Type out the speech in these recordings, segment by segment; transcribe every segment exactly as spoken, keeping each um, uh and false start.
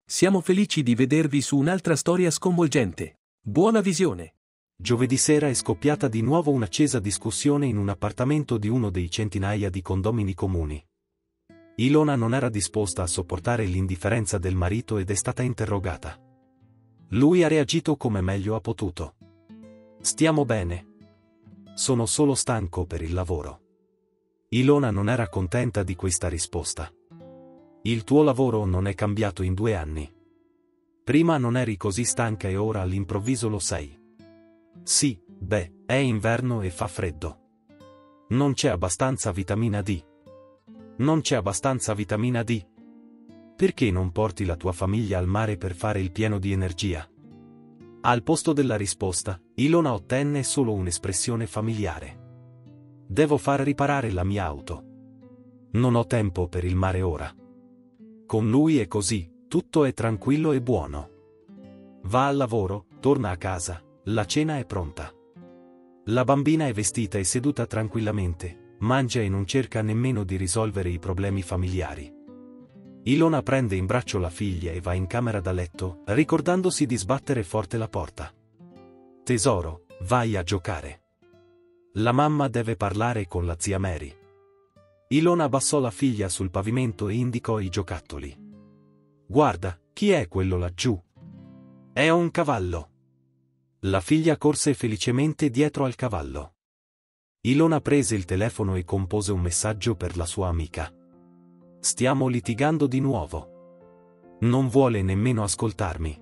Siamo felici di vedervi su un'altra storia sconvolgente. Buona visione! Giovedì sera è scoppiata di nuovo un'accesa discussione in un appartamento di uno dei centinaia di condomini comuni. Ilona non era disposta a sopportare l'indifferenza del marito ed è stata interrogata. Lui ha reagito come meglio ha potuto. Stiamo bene. Sono solo stanco per il lavoro. Ilona non era contenta di questa risposta. Il tuo lavoro non è cambiato in due anni. Prima non eri così stanca e ora all'improvviso lo sei. Sì, beh, è inverno e fa freddo. Non c'è abbastanza vitamina D. Non c'è abbastanza vitamina D. Perché non porti la tua famiglia al mare per fare il pieno di energia? Al posto della risposta, Ilona ottenne solo un'espressione familiare. Devo far riparare la mia auto. Non ho tempo per il mare ora. Con lui è così, tutto è tranquillo e buono. Va al lavoro, torna a casa, la cena è pronta. La bambina è vestita e seduta tranquillamente, mangia e non cerca nemmeno di risolvere i problemi familiari. Ilona prende in braccio la figlia e va in camera da letto, ricordandosi di sbattere forte la porta. Tesoro, vai a giocare. La mamma deve parlare con la zia Mary. Ilona abbassò la figlia sul pavimento e indicò i giocattoli. Guarda, chi è quello laggiù? È un cavallo. La figlia corse felicemente dietro al cavallo. Ilona prese il telefono e compose un messaggio per la sua amica. Stiamo litigando di nuovo. Non vuole nemmeno ascoltarmi.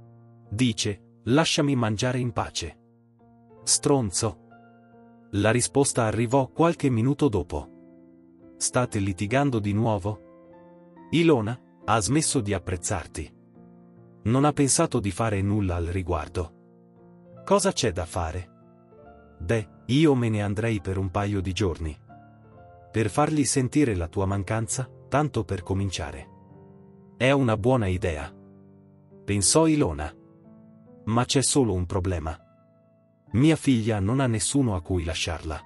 Dice, lasciami mangiare in pace. Stronzo. La risposta arrivò qualche minuto dopo. State litigando di nuovo? Ilona, ha smesso di apprezzarti. Non ha pensato di fare nulla al riguardo. Cosa c'è da fare? Beh, io me ne andrei per un paio di giorni. Per fargli sentire la tua mancanza, tanto per cominciare. È una buona idea. Pensò Ilona. Ma c'è solo un problema. Mia figlia non ha nessuno a cui lasciarla.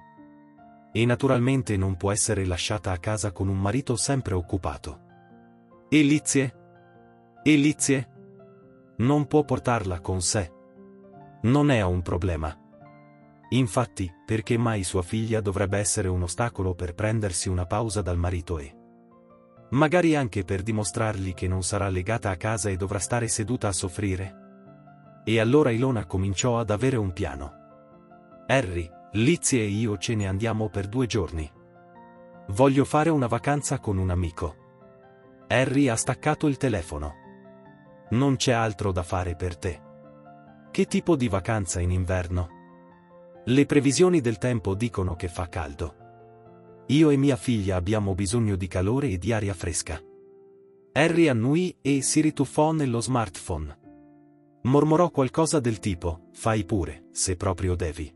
E naturalmente non può essere lasciata a casa con un marito sempre occupato. E Lizie? E Lizie? Non può portarla con sé. Non è un problema. Infatti, perché mai sua figlia dovrebbe essere un ostacolo per prendersi una pausa dal marito e magari anche per dimostrargli che non sarà legata a casa e dovrà stare seduta a soffrire? E allora Ilona cominciò ad avere un piano. Harry, Lizie e io ce ne andiamo per due giorni. Voglio fare una vacanza con un amico. Harry ha staccato il telefono. Non c'è altro da fare per te. Che tipo di vacanza in inverno? Le previsioni del tempo dicono che fa caldo. Io e mia figlia abbiamo bisogno di calore e di aria fresca. Harry annui e si rituffò nello smartphone. Mormorò qualcosa del tipo, fai pure, se proprio devi.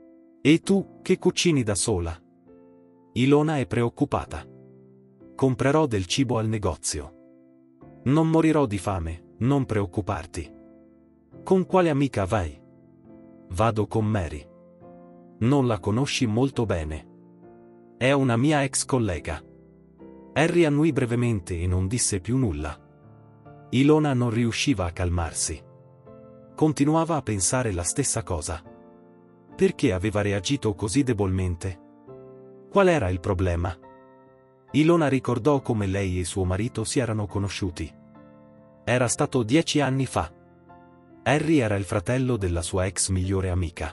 E tu, che cucini da sola? Ilona è preoccupata. Comprerò del cibo al negozio. Non morirò di fame, non preoccuparti. Con quale amica vai? Vado con Mary. Non la conosci molto bene. È una mia ex collega. Harry annui brevemente e non disse più nulla. Ilona non riusciva a calmarsi. Continuava a pensare la stessa cosa. Perché aveva reagito così debolmente? Qual era il problema? Ilona ricordò come lei e suo marito si erano conosciuti. Era stato dieci anni fa. Harry era il fratello della sua ex migliore amica.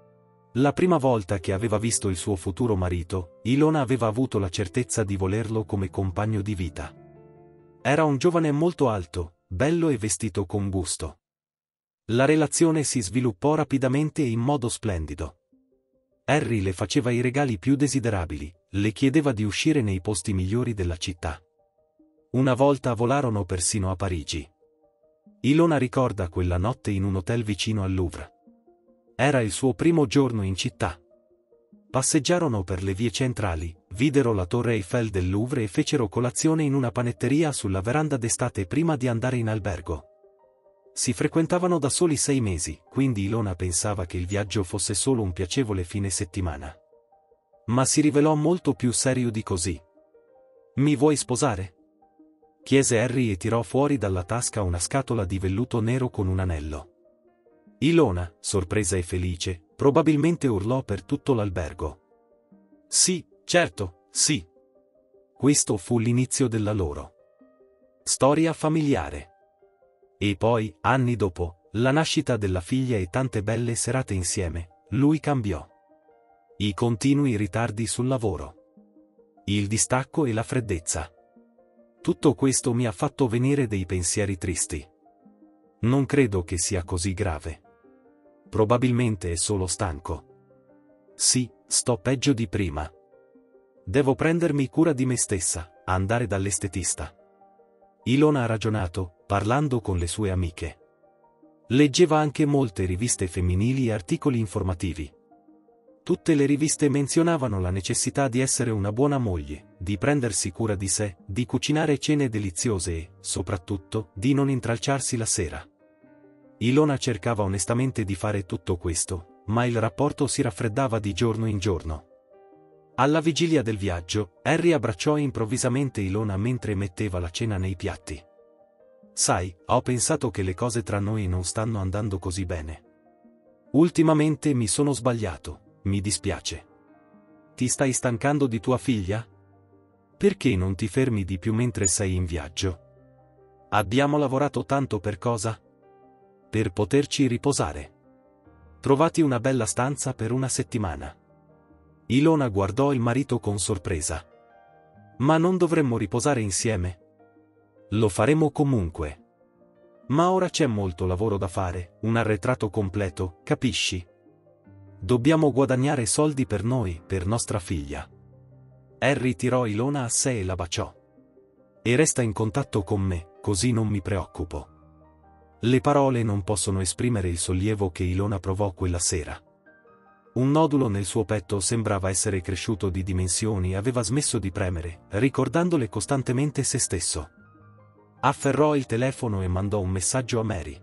La prima volta che aveva visto il suo futuro marito, Ilona aveva avuto la certezza di volerlo come compagno di vita. Era un giovane molto alto, bello e vestito con gusto. La relazione si sviluppò rapidamente e in modo splendido. Harry le faceva i regali più desiderabili, le chiedeva di uscire nei posti migliori della città. Una volta volarono persino a Parigi. Ilona ricorda quella notte in un hotel vicino al Louvre. Era il suo primo giorno in città. Passeggiarono per le vie centrali, videro la torre Eiffel del Louvre e fecero colazione in una panetteria sulla veranda d'estate prima di andare in albergo. Si frequentavano da soli sei mesi, quindi Ilona pensava che il viaggio fosse solo un piacevole fine settimana. Ma si rivelò molto più serio di così. Mi vuoi sposare? chiese Harry e tirò fuori dalla tasca una scatola di velluto nero con un anello. Ilona, sorpresa e felice, probabilmente urlò per tutto l'albergo. Sì, certo, sì. Questo fu l'inizio della loro storia familiare. E poi, anni dopo, la nascita della figlia e tante belle serate insieme, lui cambiò. I continui ritardi sul lavoro. Il distacco e la freddezza. Tutto questo mi ha fatto venire dei pensieri tristi. Non credo che sia così grave. Probabilmente è solo stanco. Sì, sto peggio di prima. Devo prendermi cura di me stessa, andare dall'estetista. Ilona ha ragionato, parlando con le sue amiche. Leggeva anche molte riviste femminili e articoli informativi. Tutte le riviste menzionavano la necessità di essere una buona moglie, di prendersi cura di sé, di cucinare cene deliziose e, soprattutto, di non intralciarsi la sera. Ilona cercava onestamente di fare tutto questo, ma il rapporto si raffreddava di giorno in giorno. Alla vigilia del viaggio, Harry abbracciò improvvisamente Ilona mentre metteva la cena nei piatti. Sai, ho pensato che le cose tra noi non stanno andando così bene. Ultimamente mi sono sbagliato, mi dispiace. Ti stai stancando di tua figlia? Perché non ti fermi di più mentre sei in viaggio? Abbiamo lavorato tanto per cosa? Per poterci riposare. Trovati una bella stanza per una settimana. Ilona guardò il marito con sorpresa. Ma non dovremmo riposare insieme? Lo faremo comunque. Ma ora c'è molto lavoro da fare, un arretrato completo, capisci? Dobbiamo guadagnare soldi per noi, per nostra figlia. Harry tirò Ilona a sé e la baciò. E resta in contatto con me, così non mi preoccupo. Le parole non possono esprimere il sollievo che Ilona provò quella sera. Un nodulo nel suo petto sembrava essere cresciuto di dimensioni e aveva smesso di premere, ricordandole costantemente se stesso. Afferrò il telefono e mandò un messaggio a Mary.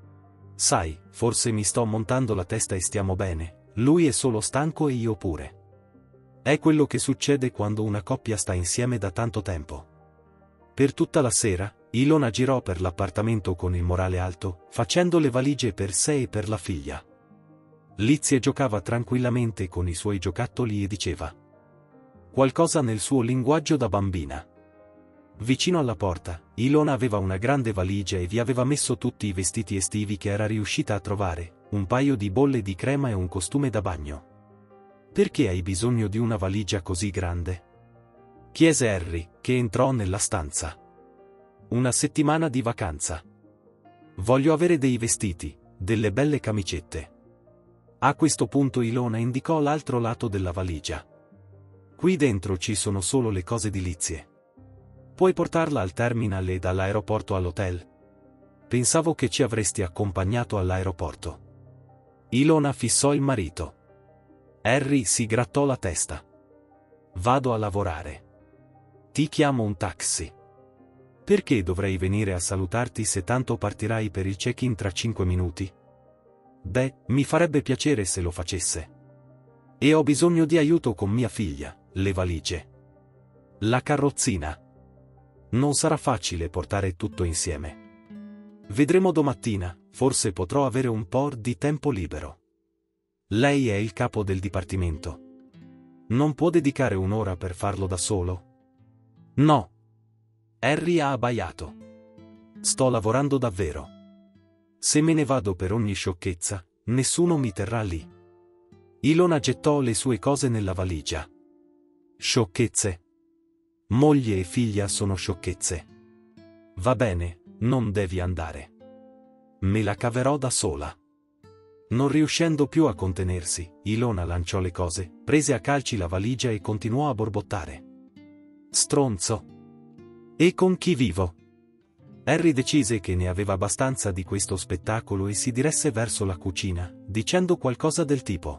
Sai, forse mi sto montando la testa e stiamo bene, lui è solo stanco e io pure. È quello che succede quando una coppia sta insieme da tanto tempo. Per tutta la sera, Ilona girò per l'appartamento con il morale alto, facendo le valigie per sé e per la figlia. Lizzie giocava tranquillamente con i suoi giocattoli e diceva qualcosa nel suo linguaggio da bambina. Vicino alla porta, Ilona aveva una grande valigia e vi aveva messo tutti i vestiti estivi che era riuscita a trovare, un paio di bolle di crema e un costume da bagno. Perché hai bisogno di una valigia così grande? Chiese Harry, che entrò nella stanza. Una settimana di vacanza. Voglio avere dei vestiti, delle belle camicette. A questo punto Ilona indicò l'altro lato della valigia. Qui dentro ci sono solo le cose di Lizie. Puoi portarla al terminal e dall'aeroporto all'hotel? Pensavo che ci avresti accompagnato all'aeroporto. Ilona fissò il marito. Harry si grattò la testa. Vado a lavorare. Ti chiamo un taxi. Perché dovrei venire a salutarti se tanto partirai per il check-in tra cinque minuti? Beh, mi farebbe piacere se lo facesse. E ho bisogno di aiuto con mia figlia, le valigie. La carrozzina. Non sarà facile portare tutto insieme. Vedremo domattina, forse potrò avere un po' di tempo libero. Lei è il capo del dipartimento. Non può dedicare un'ora per farlo da solo? No. Harry ha abbaiato. Sto lavorando davvero. Se me ne vado per ogni sciocchezza, nessuno mi terrà lì. Ilona gettò le sue cose nella valigia. Sciocchezze? Moglie e figlia sono sciocchezze. Va bene, non devi andare. Me la caverò da sola. Non riuscendo più a contenersi, Ilona lanciò le cose, prese a calci la valigia e continuò a borbottare. Stronzo. E con chi vivo? Harry decise che ne aveva abbastanza di questo spettacolo e si diresse verso la cucina, dicendo qualcosa del tipo: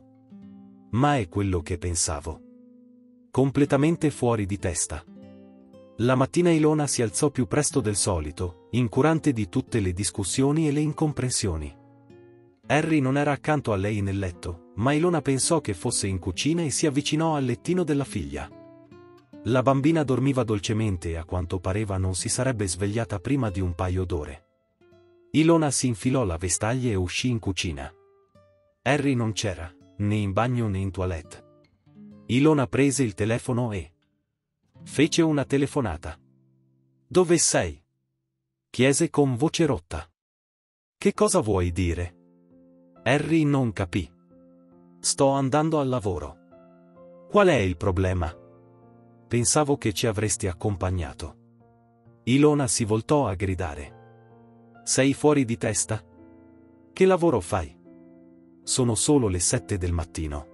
ma è quello che pensavo. Completamente fuori di testa. La mattina Ilona si alzò più presto del solito, incurante di tutte le discussioni e le incomprensioni. Harry non era accanto a lei nel letto, ma Ilona pensò che fosse in cucina e si avvicinò al lettino della figlia. La bambina dormiva dolcemente e a quanto pareva non si sarebbe svegliata prima di un paio d'ore. Ilona si infilò la vestaglia e uscì in cucina. Harry non c'era, né in bagno né in toilette. Ilona prese il telefono e fece una telefonata. «Dove sei?» chiese con voce rotta. «Che cosa vuoi dire?» Harry non capì. «Sto andando al lavoro». «Qual è il problema?» «Pensavo che ci avresti accompagnato». Ilona si voltò a gridare. «Sei fuori di testa? Che lavoro fai? Sono solo le sette del mattino.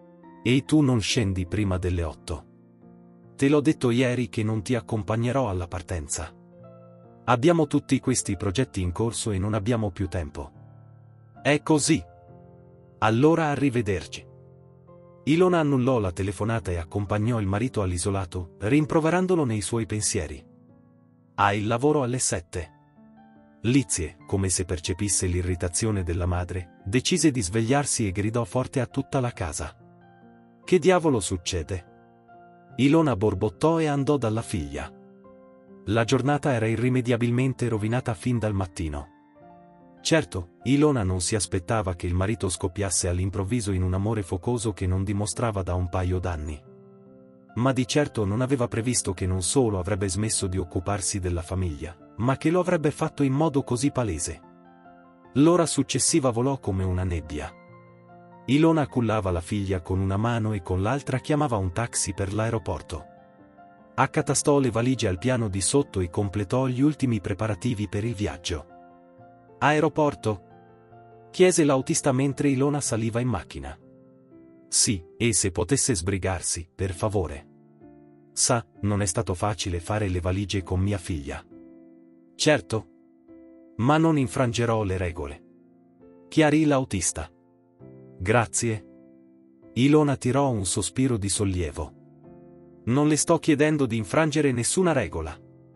E tu non scendi prima delle otto. Te l'ho detto ieri che non ti accompagnerò alla partenza. Abbiamo tutti questi progetti in corso e non abbiamo più tempo». «È così? Allora arrivederci». Ilona annullò la telefonata e accompagnò il marito all'isolato, rimproverandolo nei suoi pensieri. «Hai il lavoro alle sette». Lizie, come se percepisse l'irritazione della madre, decise di svegliarsi e gridò forte a tutta la casa. «Che diavolo succede?» Ilona borbottò e andò dalla figlia. La giornata era irrimediabilmente rovinata fin dal mattino. Certo, Ilona non si aspettava che il marito scoppiasse all'improvviso in un amore focoso che non dimostrava da un paio d'anni. Ma di certo non aveva previsto che non solo avrebbe smesso di occuparsi della famiglia, ma che lo avrebbe fatto in modo così palese. L'ora successiva volò come una nebbia. Ilona cullava la figlia con una mano e con l'altra chiamava un taxi per l'aeroporto. Accatastò le valigie al piano di sotto e completò gli ultimi preparativi per il viaggio. «Aeroporto?» chiese l'autista mentre Ilona saliva in macchina. «Sì, e se potesse sbrigarsi, per favore. Sa, non è stato facile fare le valigie con mia figlia». «Certo. Ma non infrangerò le regole», chiarì l'autista. «Grazie». Ilona tirò un sospiro di sollievo. «Non le sto chiedendo di infrangere nessuna regola.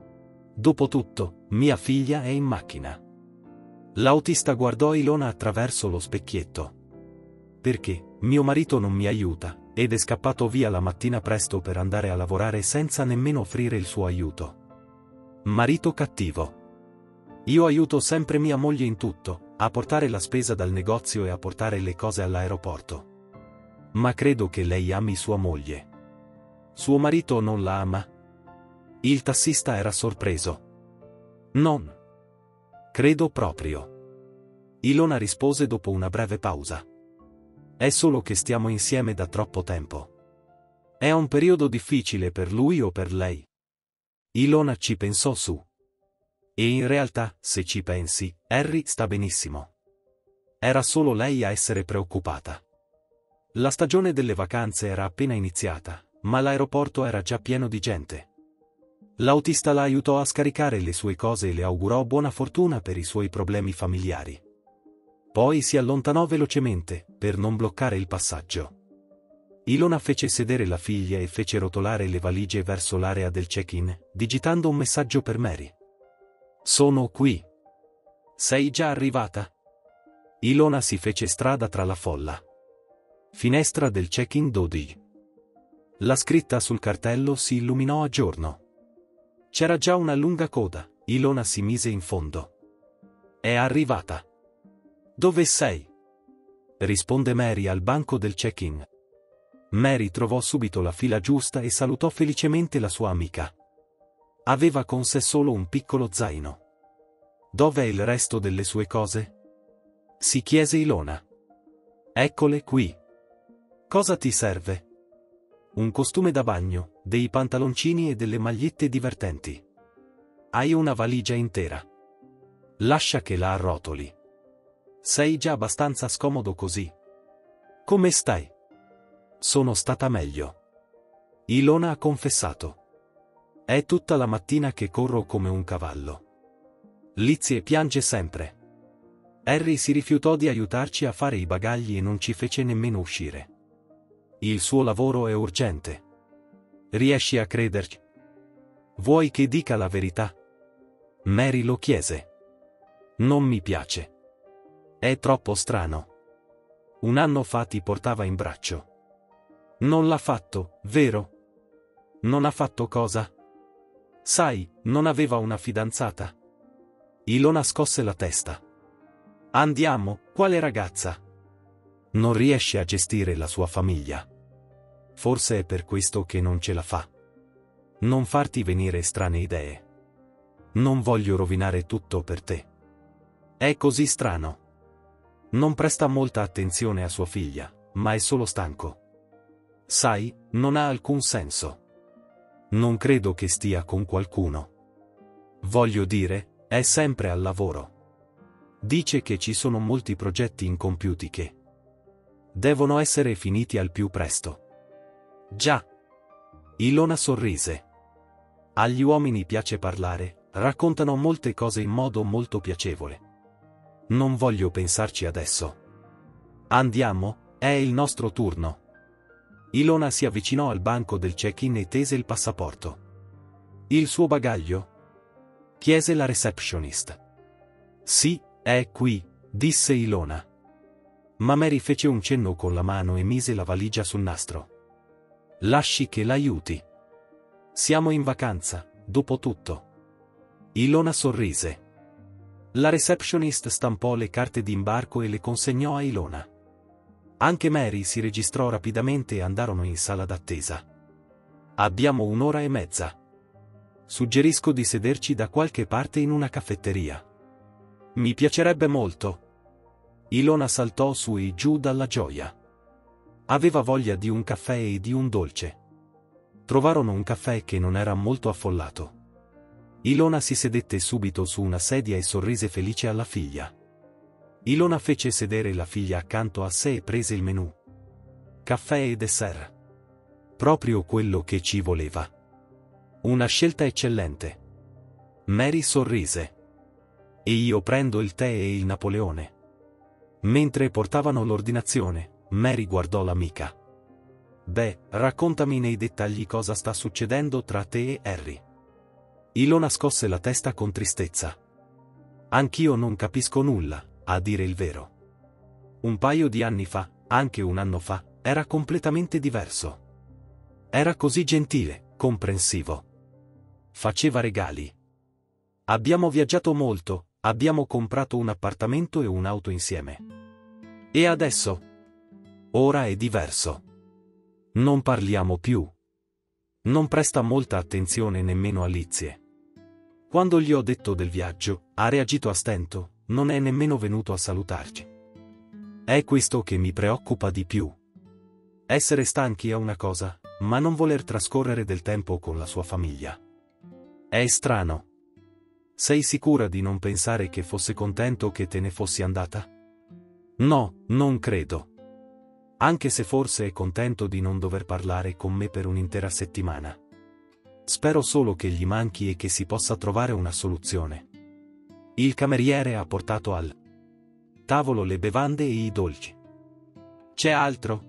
Dopotutto, mia figlia è in macchina». L'autista guardò Ilona attraverso lo specchietto. «Perché, mio marito non mi aiuta, ed è scappato via la mattina presto per andare a lavorare senza nemmeno offrire il suo aiuto. Marito cattivo. Io aiuto sempre mia moglie in tutto, a portare la spesa dal negozio e a portare le cose all'aeroporto. Ma credo che lei ami sua moglie. Suo marito non la ama?» Il tassista era sorpreso. «Non credo proprio». Ilona rispose dopo una breve pausa. «È solo che stiamo insieme da troppo tempo. È un periodo difficile per lui o per lei?» Ilona ci pensò su. «E in realtà, se ci pensi, Harry sta benissimo. Era solo lei a essere preoccupata. La stagione delle vacanze era appena iniziata, ma l'aeroporto era già pieno di gente. L'autista la aiutò a scaricare le sue cose e le augurò buona fortuna per i suoi problemi familiari. Poi si allontanò velocemente, per non bloccare il passaggio. Ilona fece sedere la figlia e fece rotolare le valigie verso l'area del check-in, digitando un messaggio per Mary. «Sono qui. Sei già arrivata?» Ilona si fece strada tra la folla. Finestra del check-in dodici. La scritta sul cartello si illuminò a giorno. C'era già una lunga coda. Ilona si mise in fondo. «È arrivata». «Dove sei?» risponde Mary al banco del check-in. Mary trovò subito la fila giusta e salutò felicemente la sua amica. Aveva con sé solo un piccolo zaino. «Dov'è il resto delle sue cose?» si chiese Ilona. «Eccole qui». «Cosa ti serve?» «Un costume da bagno, dei pantaloncini e delle magliette divertenti». «Hai una valigia intera. Lascia che la arrotoli. Sei già abbastanza scomodo così». «Come stai?» «Sono stata meglio». Ilona ha confessato. «È tutta la mattina che corro come un cavallo. Lizie piange sempre. Harry si rifiutò di aiutarci a fare i bagagli e non ci fece nemmeno uscire. Il suo lavoro è urgente. Riesci a crederci? Vuoi che dica la verità?» Mary lo chiese. «Non mi piace. È troppo strano. Un anno fa ti portava in braccio. Non l'ha fatto, vero?» Non ha fatto cosa? Sai, non aveva una fidanzata? Ilona scosse la testa. Andiamo, quale ragazza? Non riesce a gestire la sua famiglia. Forse è per questo che non ce la fa. Non farti venire strane idee. Non voglio rovinare tutto per te. È così strano. Non presta molta attenzione a sua figlia, ma è solo stanco. Sai, non ha alcun senso. Non credo che stia con qualcuno. Voglio dire, è sempre al lavoro. Dice che ci sono molti progetti incompiuti che devono essere finiti al più presto. Già. Ilona sorrise. Agli uomini piace parlare, raccontano molte cose in modo molto piacevole. Non voglio pensarci adesso. Andiamo, è il nostro turno. Ilona si avvicinò al banco del check-in e tese il passaporto. Il suo bagaglio? Chiese la receptionist. Sì, è qui, disse Ilona. Ma Mary fece un cenno con la mano e mise la valigia sul nastro. Lasci che l'aiuti. Siamo in vacanza, dopo tutto. Ilona sorrise. La receptionist stampò le carte d'imbarco e le consegnò a Ilona. Anche Mary si registrò rapidamente e andarono in sala d'attesa. Abbiamo un'ora e mezza. Suggerisco di sederci da qualche parte in una caffetteria. Mi piacerebbe molto. Ilona saltò su e giù dalla gioia. Aveva voglia di un caffè e di un dolce. Trovarono un caffè che non era molto affollato. Ilona si sedette subito su una sedia e sorrise felice alla figlia. Ilona fece sedere la figlia accanto a sé e prese il menù. Caffè e dessert. Proprio quello che ci voleva. Una scelta eccellente. Mary sorrise. E io prendo il tè e il Napoleone. Mentre portavano l'ordinazione, Mary guardò l'amica. Beh, raccontami nei dettagli cosa sta succedendo tra te e Harry. Ilona scosse la testa con tristezza. Anch'io non capisco nulla, a dire il vero. Un paio di anni fa, anche un anno fa, era completamente diverso. Era così gentile, comprensivo. Faceva regali. Abbiamo viaggiato molto, abbiamo comprato un appartamento e un'auto insieme. E adesso? Ora è diverso. Non parliamo più. Non presta molta attenzione nemmeno a Lizie. Quando gli ho detto del viaggio, ha reagito a stento, non è nemmeno venuto a salutarci. È questo che mi preoccupa di più. Essere stanchi è una cosa, ma non voler trascorrere del tempo con la sua famiglia. È strano. Sei sicura di non pensare che fosse contento che te ne fossi andata? No, non credo. Anche se forse è contento di non dover parlare con me per un'intera settimana. Spero solo che gli manchi e che si possa trovare una soluzione. Il cameriere ha portato al tavolo le bevande e i dolci. C'è altro?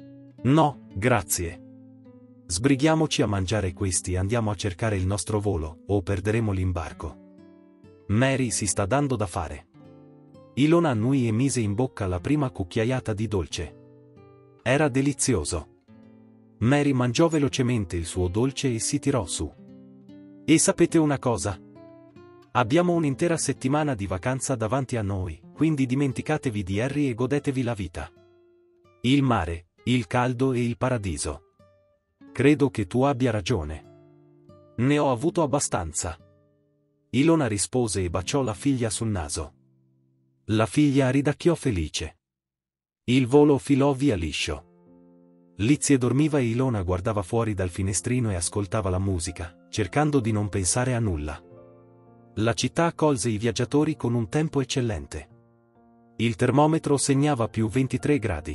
No, grazie. Sbrighiamoci a mangiare questi e andiamo a cercare il nostro volo, o perderemo l'imbarco. Mary si sta dando da fare. Ilona annui e mise in bocca la prima cucchiaiata di dolce. Era delizioso. Mary mangiò velocemente il suo dolce e si tirò su. E sapete una cosa? Abbiamo un'intera settimana di vacanza davanti a noi, quindi dimenticatevi di Harry e godetevi la vita. Il mare, il caldo e il paradiso. Credo che tu abbia ragione. Ne ho avuto abbastanza. Ilona rispose e baciò la figlia sul naso. La figlia ridacchiò felice. Il volo filò via liscio. Lizie dormiva e Ilona guardava fuori dal finestrino e ascoltava la musica, cercando di non pensare a nulla. La città accolse i viaggiatori con un tempo eccellente. Il termometro segnava più ventitré gradi.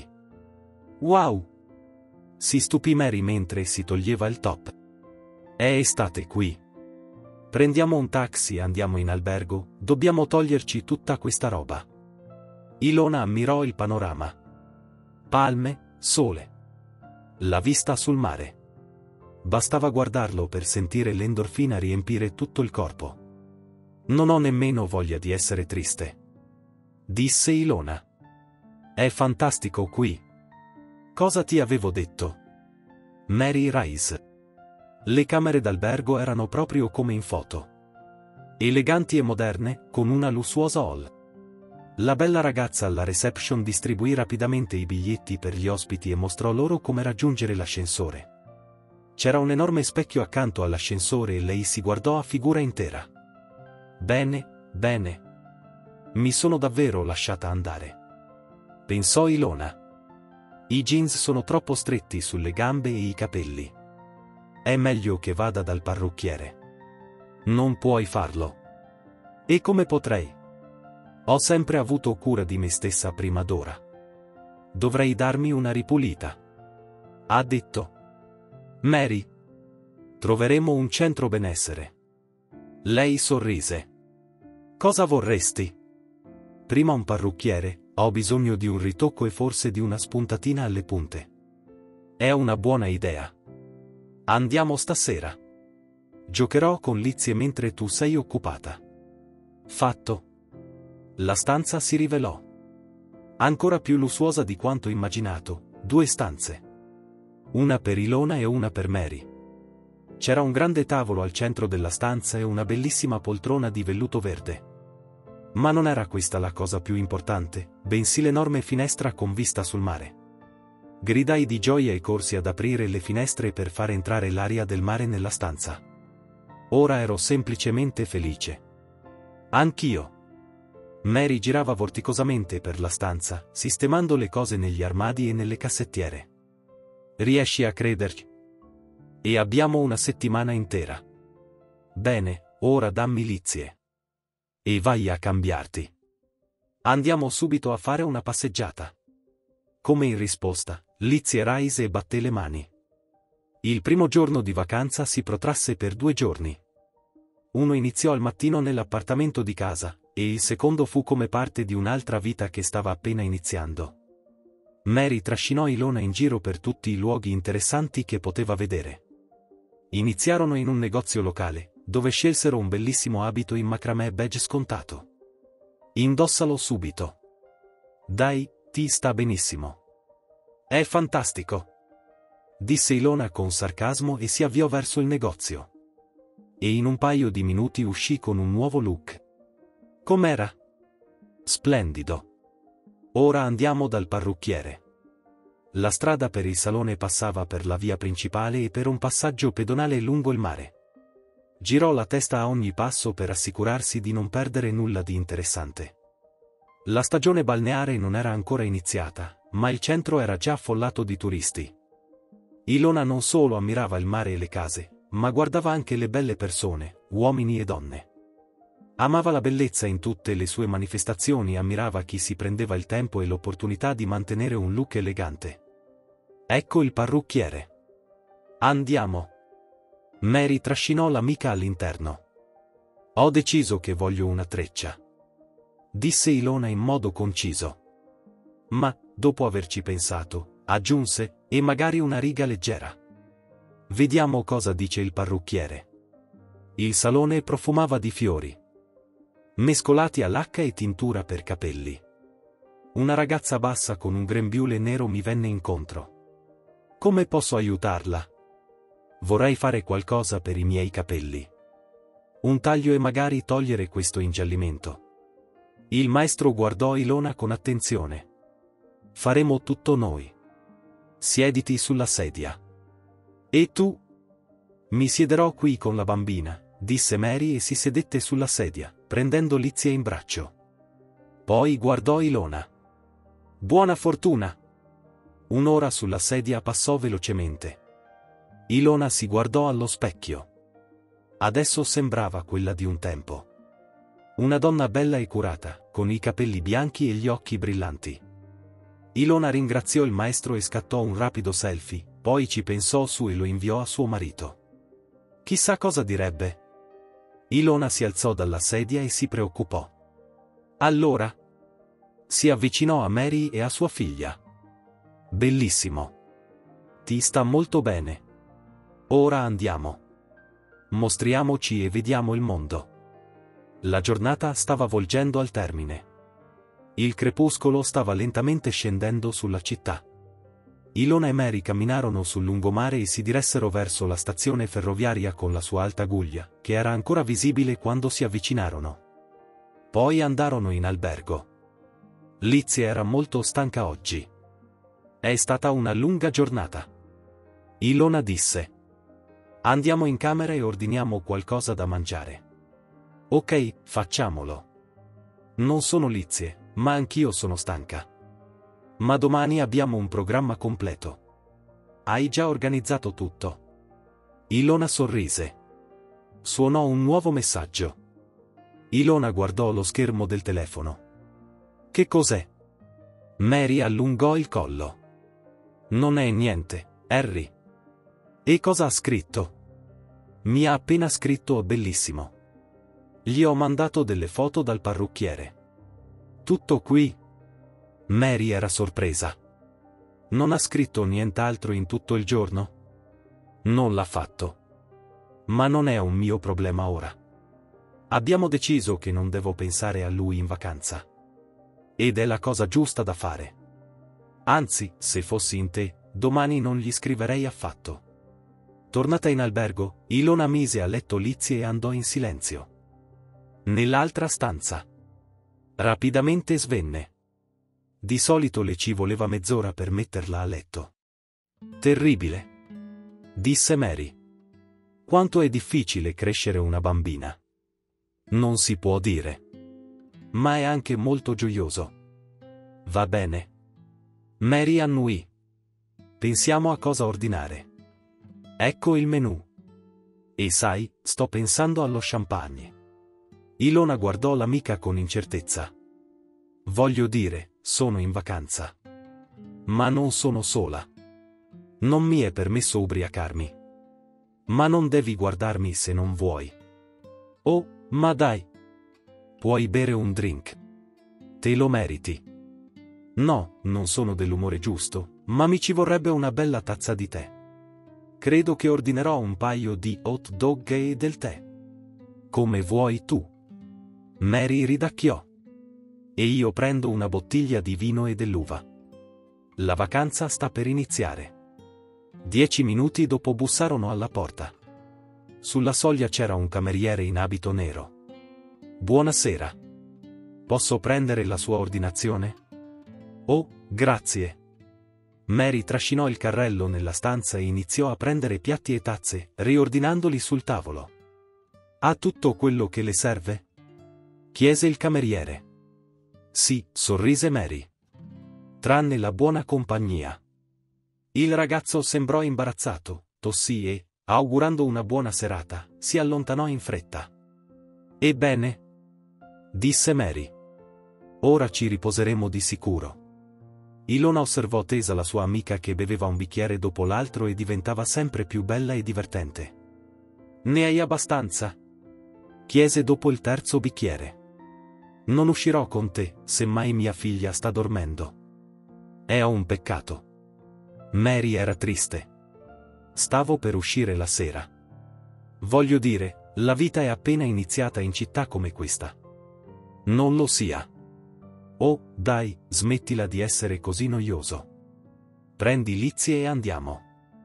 Wow! Si stupì Mary mentre si toglieva il top. È estate qui. Prendiamo un taxi e andiamo in albergo, dobbiamo toglierci tutta questa roba. Ilona ammirò il panorama. Palme, sole. La vista sul mare. Bastava guardarlo per sentire l'endorfina riempire tutto il corpo. Non ho nemmeno voglia di essere triste. Disse Ilona. È fantastico qui. Cosa ti avevo detto? Mary Rice. Le camere d'albergo erano proprio come in foto. Eleganti e moderne, con una lussuosa hall. La bella ragazza alla reception distribuì rapidamente i biglietti per gli ospiti e mostrò loro come raggiungere l'ascensore. C'era un enorme specchio accanto all'ascensore e lei si guardò a figura intera. Bene, bene. Mi sono davvero lasciata andare. Pensò Ilona. I jeans sono troppo stretti sulle gambe e i capelli. È meglio che vada dal parrucchiere. Non puoi farlo. E come potrei? Ho sempre avuto cura di me stessa prima d'ora. Dovrei darmi una ripulita. Ha detto. Mary. Troveremo un centro benessere. Lei sorrise. Cosa vorresti? Prima un parrucchiere, ho bisogno di un ritocco e forse di una spuntatina alle punte. È una buona idea. Andiamo stasera. Giocherò con Lizie mentre tu sei occupata. Fatto. La stanza si rivelò ancora più lussuosa di quanto immaginato, due stanze. Una per Ilona e una per Mary. C'era un grande tavolo al centro della stanza e una bellissima poltrona di velluto verde. Ma non era questa la cosa più importante, bensì l'enorme finestra con vista sul mare. Gridai di gioia e corsi ad aprire le finestre per far entrare l'aria del mare nella stanza. Ora ero semplicemente felice. Anch'io. Mary girava vorticosamente per la stanza, sistemando le cose negli armadi e nelle cassettiere. Riesci a crederci? E abbiamo una settimana intera. Bene, ora dammi Lizie. E vai a cambiarti. Andiamo subito a fare una passeggiata. Come in risposta, Lizie rise e batté le mani. Il primo giorno di vacanza si protrasse per due giorni. Uno iniziò al mattino nell'appartamento di casa, e il secondo fu come parte di un'altra vita che stava appena iniziando. Mary trascinò Ilona in giro per tutti i luoghi interessanti che poteva vedere. Iniziarono in un negozio locale, dove scelsero un bellissimo abito in macramè beige scontato. Indossalo subito. Dai, ti sta benissimo. È fantastico. Disse Ilona con sarcasmo e si avviò verso il negozio. E in un paio di minuti uscì con un nuovo look. Com'era? Splendido. Ora andiamo dal parrucchiere. La strada per il salone passava per la via principale e per un passaggio pedonale lungo il mare. Girò la testa a ogni passo per assicurarsi di non perdere nulla di interessante. La stagione balneare non era ancora iniziata, ma il centro era già affollato di turisti. Ilona non solo ammirava il mare e le case, ma guardava anche le belle persone, uomini e donne. Amava la bellezza in tutte le sue manifestazioni e ammirava chi si prendeva il tempo e l'opportunità di mantenere un look elegante. Ecco il parrucchiere. Andiamo. Mary trascinò l'amica all'interno. Ho deciso che voglio una treccia. Disse Ilona in modo conciso. Ma, dopo averci pensato, aggiunse, e magari una riga leggera. Vediamo cosa dice il parrucchiere. Il salone profumava di fiori, mescolati a lacca e tintura per capelli. Una ragazza bassa con un grembiule nero mi venne incontro. Come posso aiutarla? Vorrei fare qualcosa per i miei capelli. Un taglio e magari togliere questo ingiallimento. Il maestro guardò Ilona con attenzione. Faremo tutto noi. Siediti sulla sedia. E tu? Mi siederò qui con la bambina, disse Mary e si sedette sulla sedia, prendendo Lizie in braccio. Poi guardò Ilona. Buona fortuna! Un'ora sulla sedia passò velocemente. Ilona si guardò allo specchio. Adesso sembrava quella di un tempo. Una donna bella e curata, con i capelli bianchi e gli occhi brillanti. Ilona ringraziò il maestro e scattò un rapido selfie, poi ci pensò su e lo inviò a suo marito. Chissà cosa direbbe. Ilona si alzò dalla sedia e si preoccupò. Allora? Si avvicinò a Mary e a sua figlia. Bellissimo. Ti sta molto bene. Ora andiamo. Mostriamoci e vediamo il mondo. La giornata stava volgendo al termine. Il crepuscolo stava lentamente scendendo sulla città. Ilona e Mary camminarono sul lungomare e si diressero verso la stazione ferroviaria con la sua alta guglia, che era ancora visibile quando si avvicinarono. Poi andarono in albergo. Lizzie era molto stanca oggi. È stata una lunga giornata. Ilona disse: andiamo in camera e ordiniamo qualcosa da mangiare. Ok, facciamolo. Non sono Lizzie, ma anch'io sono stanca. Ma domani abbiamo un programma completo. Hai già organizzato tutto? Ilona sorrise. Suonò un nuovo messaggio. Ilona guardò lo schermo del telefono. Che cos'è? Mary allungò il collo. Non è niente, Harry. E cosa ha scritto? Mi ha appena scritto bellissimo. Gli ho mandato delle foto dal parrucchiere. Tutto qui? Mary era sorpresa. Non ha scritto nient'altro in tutto il giorno? Non l'ha fatto. Ma non è un mio problema ora. Abbiamo deciso che non devo pensare a lui in vacanza. Ed è la cosa giusta da fare. Anzi, se fossi in te, domani non gli scriverei affatto. Tornata in albergo, Ilona mise a letto Lizzie e andò in silenzio. Nell'altra stanza. Rapidamente svenne. Di solito le ci voleva mezz'ora per metterla a letto. Terribile. Disse Mary. Quanto è difficile crescere una bambina. Non si può dire. Ma è anche molto gioioso. Va bene. Mary annuì. Pensiamo a cosa ordinare. Ecco il menù. E sai, sto pensando allo champagne. Ilona guardò l'amica con incertezza. Voglio dire, sono in vacanza. Ma non sono sola. Non mi è permesso ubriacarmi. Ma non devi guardarmi se non vuoi. Oh, ma dai. Puoi bere un drink. Te lo meriti. No, non sono dell'umore giusto, ma mi ci vorrebbe una bella tazza di tè. Credo che ordinerò un paio di hot dog e del tè. Come vuoi tu. Mary ridacchiò. E io prendo una bottiglia di vino e dell'uva. La vacanza sta per iniziare. Dieci minuti dopo bussarono alla porta. Sulla soglia c'era un cameriere in abito nero. Buonasera. Posso prendere la sua ordinazione? Oh, grazie. Mary trascinò il carrello nella stanza e iniziò a prendere piatti e tazze, riordinandoli sul tavolo. Ha tutto quello che le serve? Chiese il cameriere. Sì, sorrise Mary. Tranne la buona compagnia. Il ragazzo sembrò imbarazzato, tossì e, augurando una buona serata, si allontanò in fretta. Ebbene? Disse Mary. Ora ci riposeremo di sicuro. Ilona osservò tesa la sua amica che beveva un bicchiere dopo l'altro e diventava sempre più bella e divertente. Ne hai abbastanza? Chiese dopo il terzo bicchiere. Non uscirò con te, se mai mia figlia sta dormendo. È un peccato. Mary era triste. Stavo per uscire la sera. Voglio dire, la vita è appena iniziata in città come questa. Non lo sia. Oh, dai, smettila di essere così noioso. Prendi Lizzie e andiamo.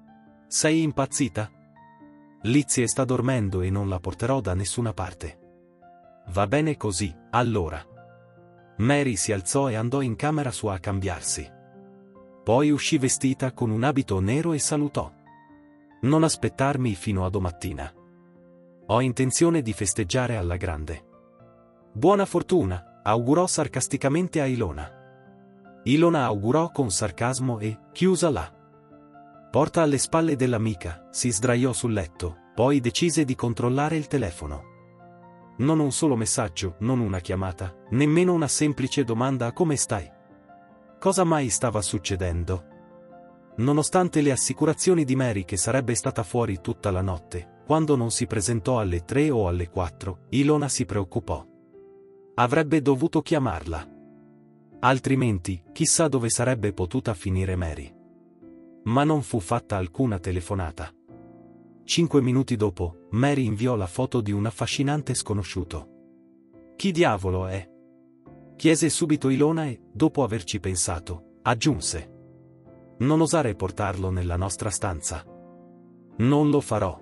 Sei impazzita? Lizzie sta dormendo e non la porterò da nessuna parte. Va bene così, allora. Mary si alzò e andò in camera sua a cambiarsi. Poi uscì vestita con un abito nero e salutò. Non aspettarmi fino a domattina. Ho intenzione di festeggiare alla grande. Buona fortuna, augurò sarcasticamente a Ilona. Ilona augurò con sarcasmo e, chiusa la porta alle spalle dell'amica, si sdraiò sul letto, poi decise di controllare il telefono. Non un solo messaggio, non una chiamata, nemmeno una semplice domanda a come stai. Cosa mai stava succedendo? Nonostante le assicurazioni di Mary che sarebbe stata fuori tutta la notte, quando non si presentò alle tre o alle quattro, Ilona si preoccupò. Avrebbe dovuto chiamarla. Altrimenti, chissà dove sarebbe potuta finire Mary. Ma non fu fatta alcuna telefonata. Cinque minuti dopo, Mary inviò la foto di un affascinante sconosciuto. Chi diavolo è? Chiese subito Ilona e, dopo averci pensato, aggiunse. Non osare portarlo nella nostra stanza. Non lo farò.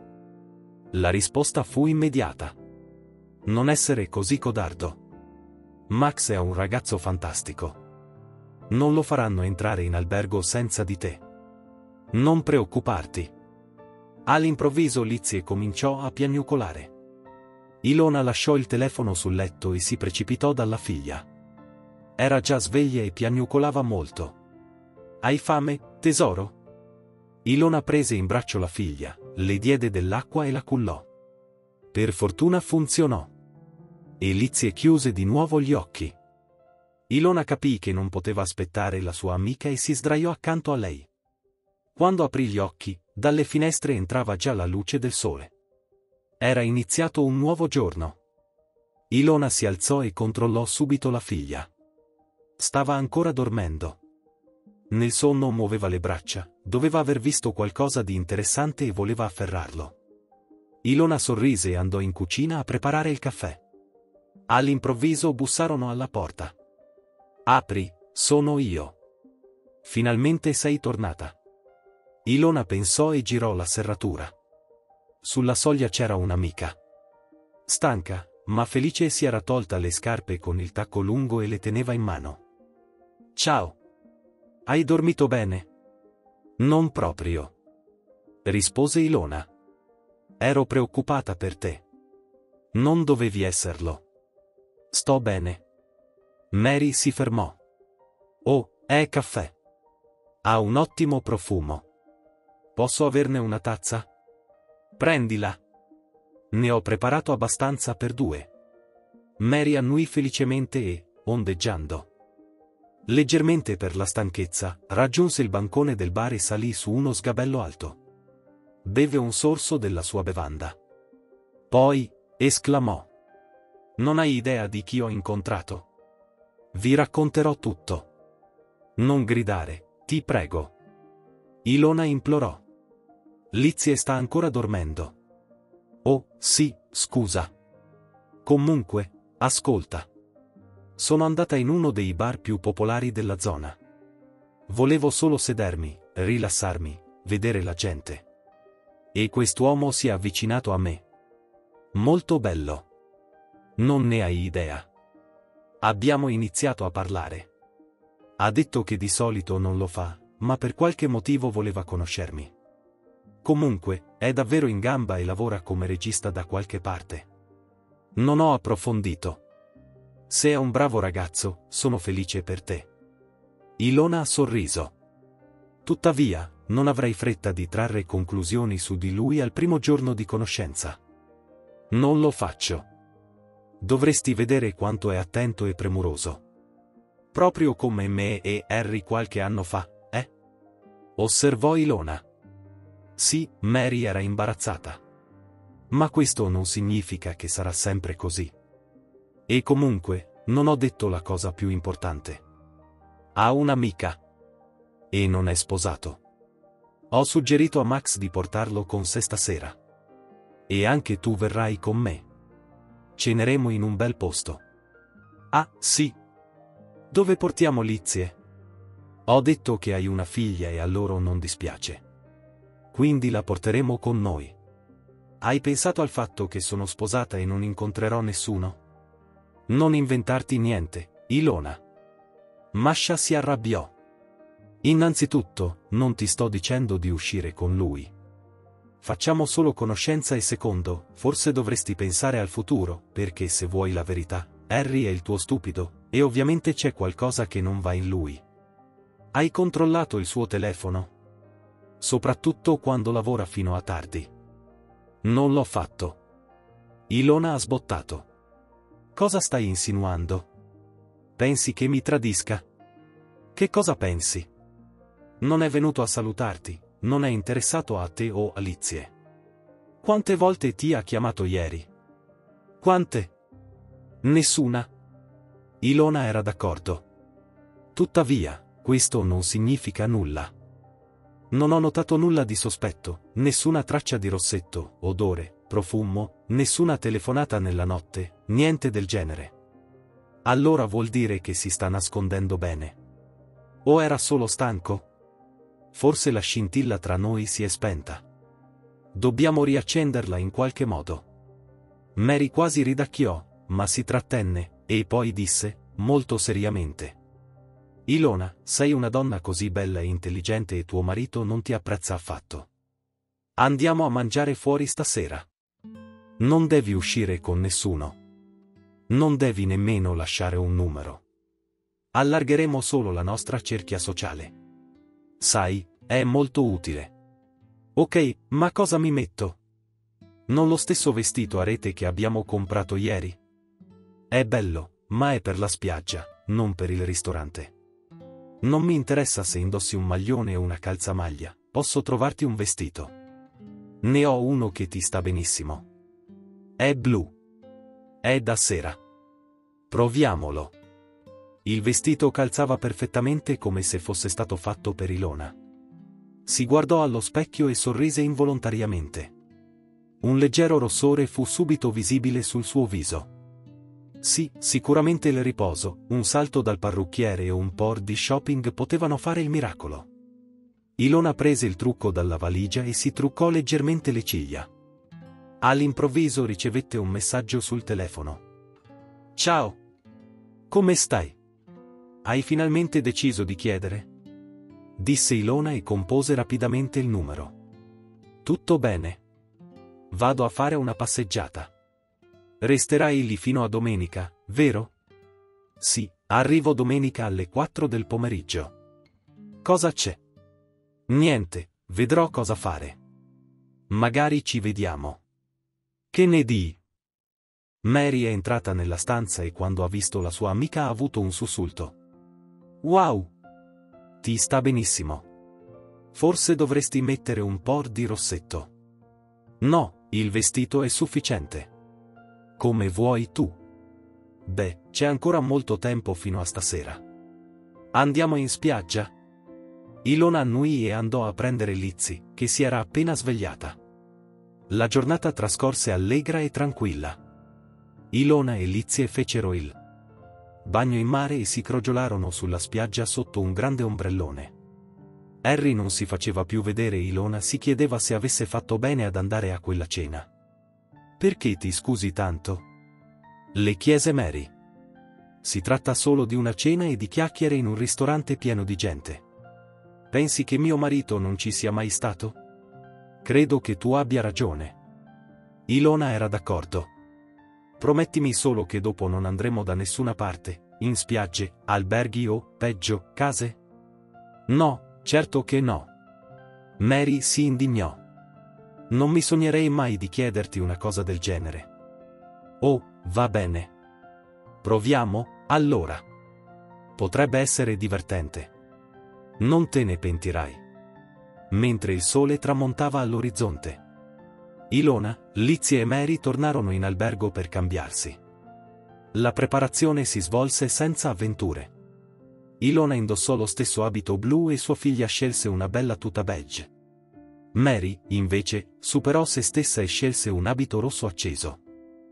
La risposta fu immediata. Non essere così codardo. Max è un ragazzo fantastico. Non lo faranno entrare in albergo senza di te. Non preoccuparti. All'improvviso Lizzie cominciò a piagnucolare. Ilona lasciò il telefono sul letto e si precipitò dalla figlia. Era già sveglia e piagnucolava molto. Hai fame, tesoro? Ilona prese in braccio la figlia, le diede dell'acqua e la cullò. Per fortuna funzionò. E Lizzie chiuse di nuovo gli occhi. Ilona capì che non poteva aspettare la sua amica e si sdraiò accanto a lei. Quando aprì gli occhi, dalle finestre entrava già la luce del sole. Era iniziato un nuovo giorno. Ilona si alzò e controllò subito la figlia. Stava ancora dormendo. Nel sonno muoveva le braccia, doveva aver visto qualcosa di interessante e voleva afferrarlo. Ilona sorrise e andò in cucina a preparare il caffè. All'improvviso bussarono alla porta. Apri, sono io. Finalmente sei tornata. Ilona pensò e girò la serratura. Sulla soglia c'era un'amica. Stanca, ma felice, si era tolta le scarpe con il tacco lungo e le teneva in mano. Ciao. Hai dormito bene? Non proprio. Rispose Ilona. Ero preoccupata per te. Non dovevi esserlo. Sto bene. Mary si fermò. Oh, è caffè. Ha un ottimo profumo. Posso averne una tazza? Prendila. Ne ho preparato abbastanza per due. Mary annui felicemente e, ondeggiando leggermente per la stanchezza, raggiunse il bancone del bar e salì su uno sgabello alto. Beve un sorso della sua bevanda. Poi, esclamò. Non hai idea di chi ho incontrato. Vi racconterò tutto. Non gridare, ti prego. Ilona implorò. Lizzie sta ancora dormendo. Oh, sì, scusa. Comunque, ascolta. Sono andata in uno dei bar più popolari della zona. Volevo solo sedermi, rilassarmi, vedere la gente. E quest'uomo si è avvicinato a me. Molto bello. Non ne hai idea. Abbiamo iniziato a parlare. Ha detto che di solito non lo fa, ma per qualche motivo voleva conoscermi. Comunque, è davvero in gamba e lavora come regista da qualche parte. Non ho approfondito. Se è un bravo ragazzo, sono felice per te. Ilona sorriso. Tuttavia, non avrei fretta di trarre conclusioni su di lui al primo giorno di conoscenza. Non lo faccio. Dovresti vedere quanto è attento e premuroso. Proprio come me e Harry qualche anno fa, eh? Osservò Ilona. Sì, Mary era imbarazzata. Ma questo non significa che sarà sempre così. E comunque, non ho detto la cosa più importante. Ha un'amica. E non è sposato. Ho suggerito a Max di portarlo con sé stasera. E anche tu verrai con me. Ceneremo in un bel posto. Ah, sì. Dove portiamo Lizzie? Ho detto che hai una figlia e a loro non dispiace. Quindi la porteremo con noi. Hai pensato al fatto che sono sposata e non incontrerò nessuno? Non inventarti niente, Ilona. Masha si arrabbiò. Innanzitutto, non ti sto dicendo di uscire con lui. Facciamo solo conoscenza e secondo, forse dovresti pensare al futuro, perché se vuoi la verità, Harry è il tuo stupido, e ovviamente c'è qualcosa che non va in lui. Hai controllato il suo telefono? Soprattutto quando lavora fino a tardi. Non l'ho fatto. Ilona ha sbottato. Cosa stai insinuando? Pensi che mi tradisca? Che cosa pensi? Non è venuto a salutarti, non è interessato a te o a Lizzie. Quante volte ti ha chiamato ieri? Quante? Nessuna. Ilona era d'accordo. Tuttavia, questo non significa nulla. Non ho notato nulla di sospetto, nessuna traccia di rossetto, odore, profumo, nessuna telefonata nella notte, niente del genere. Allora vuol dire che si sta nascondendo bene. O era solo stanco? forse la scintilla tra noi si è spenta. Dobbiamo riaccenderla in qualche modo. Mary quasi ridacchiò, ma si trattenne, e poi disse, molto seriamente: Ilona, sei una donna così bella e intelligente e tuo marito non ti apprezza affatto. Andiamo a mangiare fuori stasera. Non devi uscire con nessuno. Non devi nemmeno lasciare un numero. Allargheremo solo la nostra cerchia sociale. Sai, è molto utile. Ok, ma cosa mi metto? Non lo stesso vestito a rete che abbiamo comprato ieri? È bello, ma è per la spiaggia, non per il ristorante. Non mi interessa se indossi un maglione o una calzamaglia, posso trovarti un vestito. Ne ho uno che ti sta benissimo. È blu. È da sera. Proviamolo. Il vestito calzava perfettamente come se fosse stato fatto per Ilona. Si guardò allo specchio e sorrise involontariamente. Un leggero rossore fu subito visibile sul suo viso. Sì, sicuramente il riposo, un salto dal parrucchiere e un po' di shopping potevano fare il miracolo. Ilona prese il trucco dalla valigia e si truccò leggermente le ciglia. All'improvviso ricevette un messaggio sul telefono. Ciao! Come stai? Hai finalmente deciso di chiedere? Disse Ilona e compose rapidamente il numero. Tutto bene. Vado a fare una passeggiata. Resterai lì fino a domenica, vero? Sì, arrivo domenica alle quattro del pomeriggio. Cosa c'è? Niente, vedrò cosa fare. Magari ci vediamo. Che ne di? Mary è entrata nella stanza e quando ha visto la sua amica ha avuto un sussulto. Wow! Ti sta benissimo. Forse dovresti mettere un po' di rossetto. No, il vestito è sufficiente. Come vuoi tu. Beh, c'è ancora molto tempo fino a stasera. Andiamo in spiaggia? Ilona annuì e andò a prendere Lizzie, che si era appena svegliata. La giornata trascorse allegra e tranquilla. Ilona e Lizzie fecero il bagno in mare e si crogiolarono sulla spiaggia sotto un grande ombrellone. Harry non si faceva più vedere e Ilona si chiedeva se avesse fatto bene ad andare a quella cena. Perché ti scusi tanto? Le chiese Mary. Si tratta solo di una cena e di chiacchiere in un ristorante pieno di gente. Pensi che mio marito non ci sia mai stato? Credo che tu abbia ragione. Ilona era d'accordo. Promettimi solo che dopo non andremo da nessuna parte, in spiagge, alberghi o, peggio, case? No, certo che no. Mary si indignò. Non mi sognerei mai di chiederti una cosa del genere. Oh, va bene. Proviamo, allora. Potrebbe essere divertente. Non te ne pentirai. Mentre il sole tramontava all'orizzonte. Ilona, Lizzie e Mary tornarono in albergo per cambiarsi. La preparazione si svolse senza avventure. Ilona indossò lo stesso abito blu e sua figlia scelse una bella tuta beige. Mary, invece, superò se stessa e scelse un abito rosso acceso.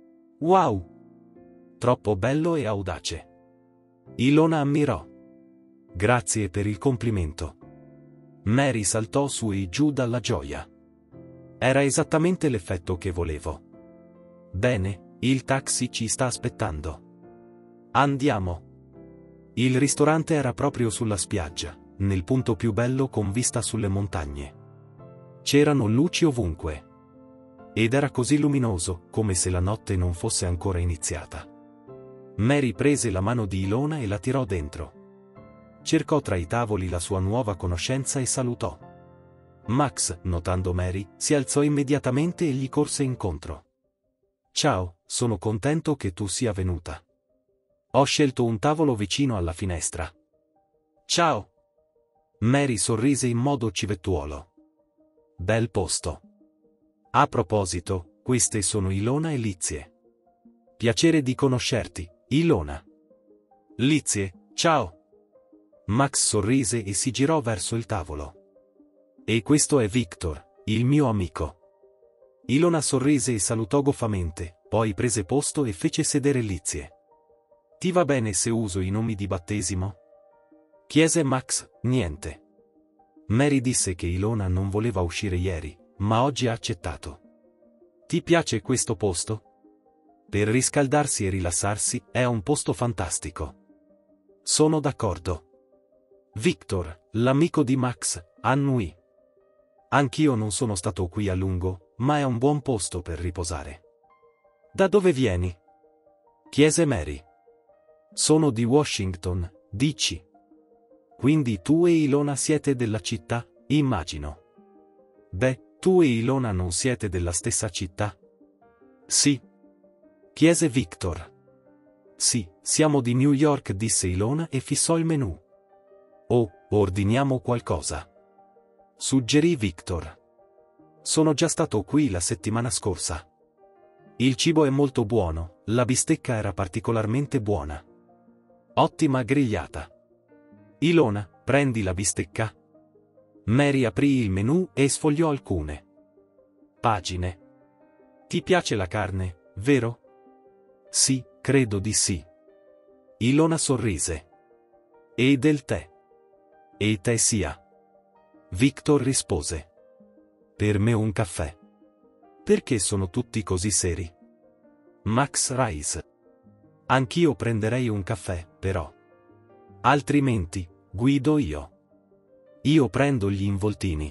Wow! Troppo bello e audace. Ilona ammirò. Grazie per il complimento. Mary saltò su e giù dalla gioia. Era esattamente l'effetto che volevo. Bene, il taxi ci sta aspettando. Andiamo. Il ristorante era proprio sulla spiaggia, nel punto più bello con vista sulle montagne. C'erano luci ovunque. Ed era così luminoso, come se la notte non fosse ancora iniziata. Mary prese la mano di Ilona e la tirò dentro. Cercò tra i tavoli la sua nuova conoscenza e salutò. Max, notando Mary, si alzò immediatamente e gli corse incontro. Ciao, sono contento che tu sia venuta. Ho scelto un tavolo vicino alla finestra. Ciao. Mary sorrise in modo civettuolo. Bel posto. A proposito, queste sono Ilona e Lizzie. Piacere di conoscerti, Ilona. Lizzie, ciao. Max sorrise e si girò verso il tavolo. E questo è Victor, il mio amico. Ilona sorrise e salutò goffamente, poi prese posto e fece sedere Lizzie. Ti va bene se uso i nomi di battesimo? Chiese Max, niente. Mary disse che Ilona non voleva uscire ieri, ma oggi ha accettato. Ti piace questo posto? Per riscaldarsi e rilassarsi è un posto fantastico. Sono d'accordo. Victor, l'amico di Max, annui. Anch'io non sono stato qui a lungo, ma è un buon posto per riposare. Da dove vieni? Chiese Mary. Sono di Washington, dici. Quindi tu e Ilona siete della città, immagino. Beh, tu e Ilona non siete della stessa città? Sì. Chiese Victor. Sì, siamo di New York, disse Ilona e fissò il menù. Oh, ordiniamo qualcosa. Suggerì Victor. Sono già stato qui la settimana scorsa. Il cibo è molto buono, la bistecca era particolarmente buona. Ottima grigliata. Ilona, prendi la bistecca. Mary aprì il menù e sfogliò alcune pagine. Ti piace la carne, vero? Sì, credo di sì. Ilona sorrise. E del tè? E te sia. Victor rispose. Per me un caffè. Perché sono tutti così seri? Max Rice. Anch'io prenderei un caffè, però. Altrimenti, guido io. Io prendo gli involtini.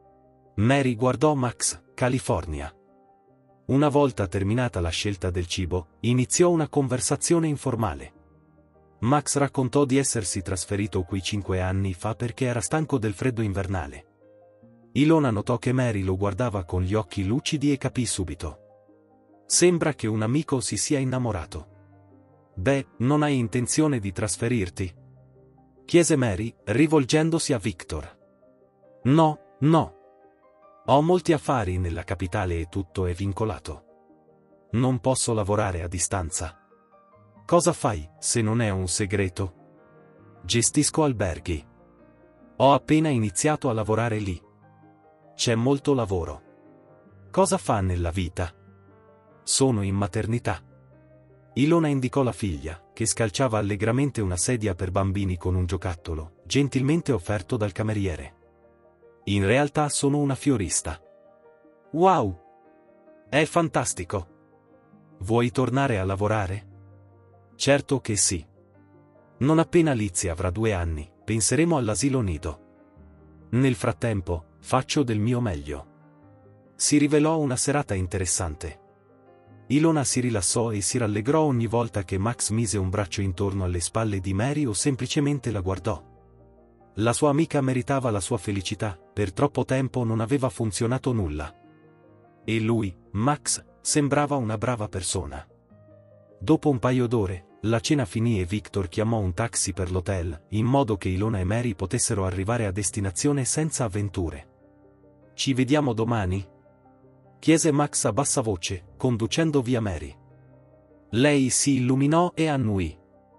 Mary guardò Max, California. Una volta terminata la scelta del cibo, iniziò una conversazione informale. Max raccontò di essersi trasferito qui cinque anni fa perché era stanco del freddo invernale. Ilona notò che Mary lo guardava con gli occhi lucidi e capì subito. Sembra che un amico si sia innamorato. Beh, non hai intenzione di trasferirti? Chiese Mary, rivolgendosi a Victor. No, no. Ho molti affari nella capitale e tutto è vincolato. Non posso lavorare a distanza. Cosa fai, se non è un segreto? Gestisco alberghi. Ho appena iniziato a lavorare lì. C'è molto lavoro. Cosa fa nella vita? Sono in maternità. Ilona indicò la figlia, che scalciava allegramente una sedia per bambini con un giocattolo, gentilmente offerto dal cameriere. In realtà sono una fiorista. Wow! È fantastico! Vuoi tornare a lavorare? Certo che sì. Non appena Lizzie avrà due anni, penseremo all'asilo nido. Nel frattempo, faccio del mio meglio. Si rivelò una serata interessante. Ilona si rilassò e si rallegrò ogni volta che Max mise un braccio intorno alle spalle di Mary o semplicemente la guardò. La sua amica meritava la sua felicità, per troppo tempo non aveva funzionato nulla. E lui, Max, sembrava una brava persona. Dopo un paio d'ore, la cena finì e Victor chiamò un taxi per l'hotel, in modo che Ilona e Mary potessero arrivare a destinazione senza avventure. Ci vediamo domani? Chiese Max a bassa voce, conducendo via Mary. Lei si illuminò e annuì.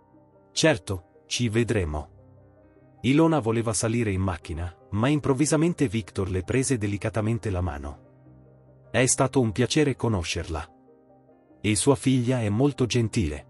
Certo, ci vedremo. Ilona voleva salire in macchina, ma improvvisamente Victor le prese delicatamente la mano. È stato un piacere conoscerla. E sua figlia è molto gentile.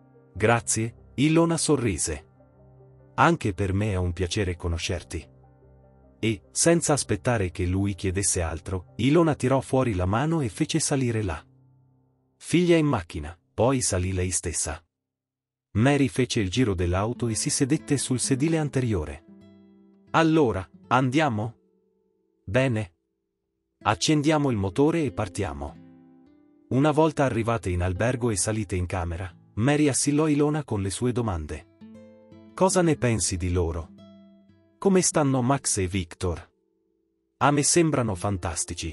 Grazie, Ilona sorrise. Anche per me è un piacere conoscerti. E, senza aspettare che lui chiedesse altro, Ilona tirò fuori la mano e fece salire la figlia in macchina, poi salì lei stessa. Mary fece il giro dell'auto e si sedette sul sedile anteriore. Allora, andiamo? Bene. Accendiamo il motore e partiamo. Una volta arrivate in albergo e salite in camera, Mary assillò Ilona con le sue domande. Cosa ne pensi di loro? Come stanno Max e Victor? A me sembrano fantastici.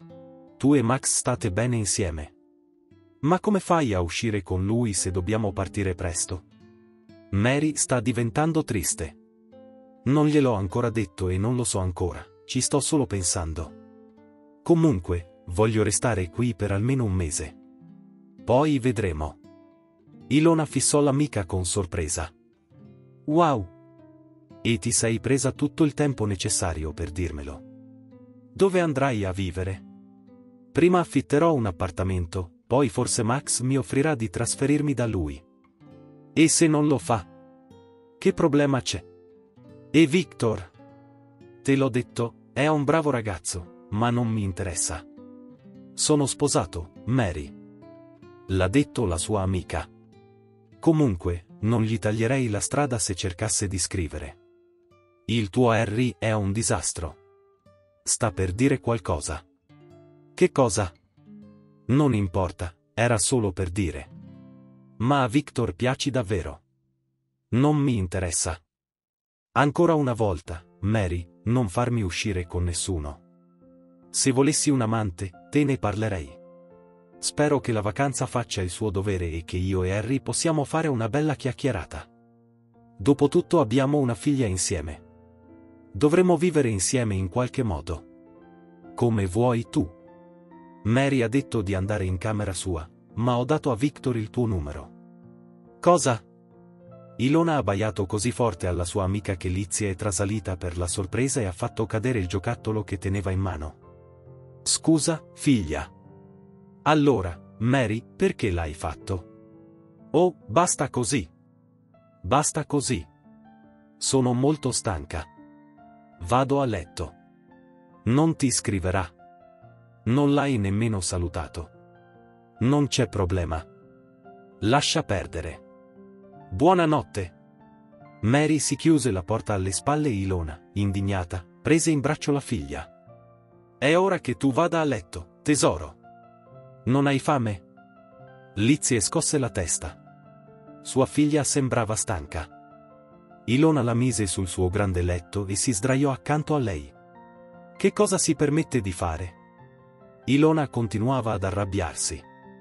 Tu e Max state bene insieme. Ma come fai a uscire con lui se dobbiamo partire presto? Mary sta diventando triste. Non gliel'ho ancora detto e non lo so ancora, ci sto solo pensando. Comunque, voglio restare qui per almeno un mese. Poi vedremo. Ilona fissò l'amica con sorpresa. Wow! E ti sei presa tutto il tempo necessario per dirmelo. Dove andrai a vivere? Prima affitterò un appartamento, poi forse Max mi offrirà di trasferirmi da lui. E se non lo fa? Che problema c'è? E Victor? Te l'ho detto, è un bravo ragazzo, ma non mi interessa. Sono sposato, Mary. L'ha detto la sua amica. Comunque, non gli taglierei la strada se cercasse di scrivere. Il tuo Harry è un disastro. Sta per dire qualcosa. Che cosa? Non importa, era solo per dire. Ma a Victor piaci davvero. Non mi interessa. Ancora una volta, Mary, non farmi uscire con nessuno. Se volessi un amante, te ne parlerei. Spero che la vacanza faccia il suo dovere e che io e Harry possiamo fare una bella chiacchierata. Dopotutto abbiamo una figlia insieme. Dovremmo vivere insieme in qualche modo. Come vuoi tu. Mary ha detto di andare in camera sua, ma ho dato a Victor il tuo numero. Cosa? Ilona ha abbaiato così forte alla sua amica che Lizzie è trasalita per la sorpresa e ha fatto cadere il giocattolo che teneva in mano. Scusa, figlia. Allora, Mary, perché l'hai fatto? Oh, basta così. Basta così. Sono molto stanca. Vado a letto. Non ti scriverà. Non l'hai nemmeno salutato. Non c'è problema. Lascia perdere. Buonanotte. Mary si chiuse la porta alle spalle e Ilona, indignata, prese in braccio la figlia. È ora che tu vada a letto, tesoro. Non hai fame? Lizzie scosse la testa. Sua figlia sembrava stanca. Ilona la mise sul suo grande letto e si sdraiò accanto a lei. Che cosa si permette di fare? Ilona continuava ad arrabbiarsi.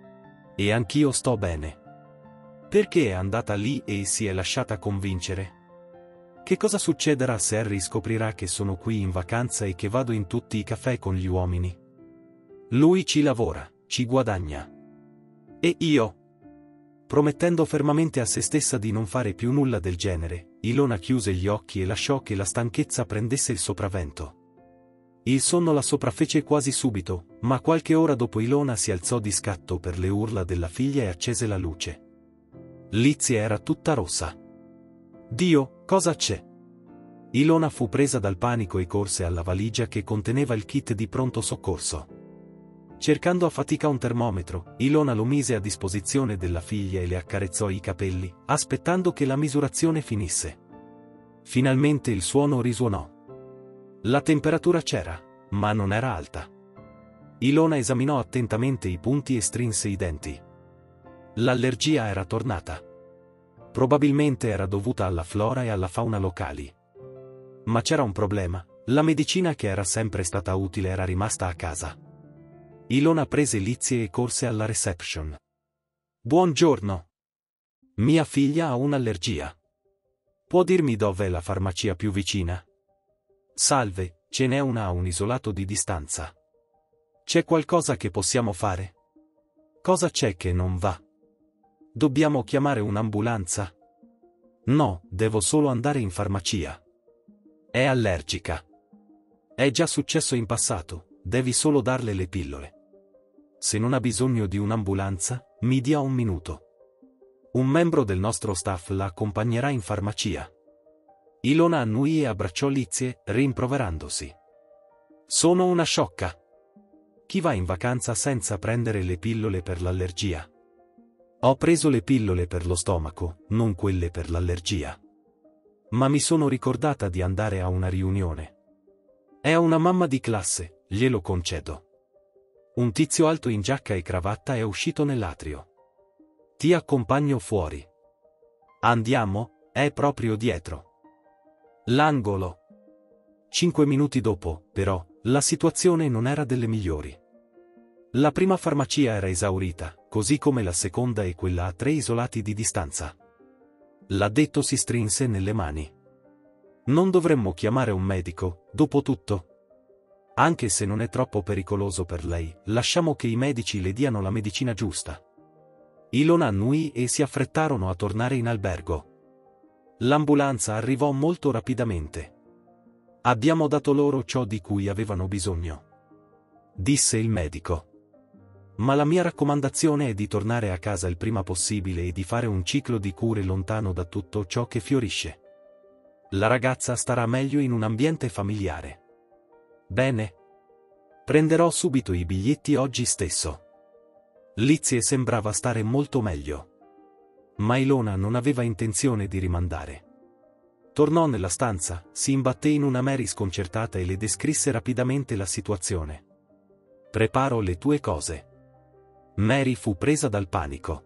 E anch'io sto bene. Perché è andata lì e si è lasciata convincere? Che cosa succederà se Harry scoprirà che sono qui in vacanza e che vado in tutti i caffè con gli uomini? Lui ci lavora, ci guadagna. E io? Promettendo fermamente a se stessa di non fare più nulla del genere, Ilona chiuse gli occhi e lasciò che la stanchezza prendesse il sopravvento. Il sonno la sopraffece quasi subito, ma qualche ora dopo Ilona si alzò di scatto per le urla della figlia e accese la luce. Lizzie era tutta rossa. Dio, cosa c'è? Ilona fu presa dal panico e corse alla valigia che conteneva il kit di pronto soccorso. Cercando a fatica un termometro, Ilona lo mise a disposizione della figlia e le accarezzò i capelli, aspettando che la misurazione finisse. Finalmente il suono risuonò. La temperatura c'era, ma non era alta. Ilona esaminò attentamente i punti e strinse i denti. L'allergia era tornata. Probabilmente era dovuta alla flora e alla fauna locali. Ma c'era un problema, la medicina che era sempre stata utile era rimasta a casa. Ilona prese Lizzie e corse alla reception. Buongiorno. Mia figlia ha un'allergia. Può dirmi dov'è la farmacia più vicina? Salve, ce n'è una a un isolato di distanza. C'è qualcosa che possiamo fare? Cosa c'è che non va? Dobbiamo chiamare un'ambulanza? No, devo solo andare in farmacia. È allergica. È già successo in passato, devi solo darle le pillole. Se non ha bisogno di un'ambulanza, mi dia un minuto. Un membro del nostro staff la accompagnerà in farmacia. Ilona annuì e abbracciò Lizzie, rimproverandosi. Sono una sciocca. Chi va in vacanza senza prendere le pillole per l'allergia? Ho preso le pillole per lo stomaco, non quelle per l'allergia. Ma mi sono ricordata di andare a una riunione. È una mamma di classe, glielo concedo. Un tizio alto in giacca e cravatta è uscito nell'atrio. Ti accompagno fuori. Andiamo, è proprio dietro. L'angolo. Cinque minuti dopo, però, la situazione non era delle migliori. La prima farmacia era esaurita, così come la seconda e quella a tre isolati di distanza. L'addetto si strinse nelle mani. Non dovremmo chiamare un medico, dopo tutto? Anche se non è troppo pericoloso per lei, lasciamo che i medici le diano la medicina giusta. Ilona annuì e si affrettarono a tornare in albergo. L'ambulanza arrivò molto rapidamente. Abbiamo dato loro ciò di cui avevano bisogno, disse il medico. Ma la mia raccomandazione è di tornare a casa il prima possibile e di fare un ciclo di cure lontano da tutto ciò che fiorisce. La ragazza starà meglio in un ambiente familiare. Bene. Prenderò subito i biglietti oggi stesso. Lizie sembrava stare molto meglio. Ma Ilona non aveva intenzione di rimandare. Tornò nella stanza, si imbatté in una Mary sconcertata e le descrisse rapidamente la situazione. Preparo le tue cose. Mary fu presa dal panico.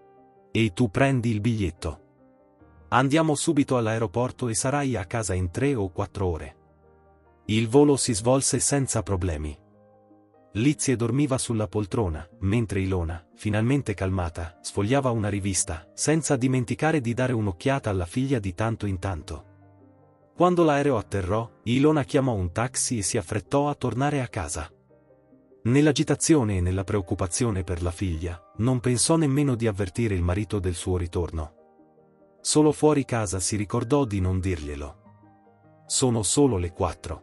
E tu prendi il biglietto. Andiamo subito all'aeroporto e sarai a casa in tre o quattro ore. Il volo si svolse senza problemi. Lizie dormiva sulla poltrona, mentre Ilona, finalmente calmata, sfogliava una rivista, senza dimenticare di dare un'occhiata alla figlia di tanto in tanto. Quando l'aereo atterrò, Ilona chiamò un taxi e si affrettò a tornare a casa. Nell'agitazione e nella preoccupazione per la figlia, non pensò nemmeno di avvertire il marito del suo ritorno. Solo fuori casa si ricordò di non dirglielo. Sono solo le quattro.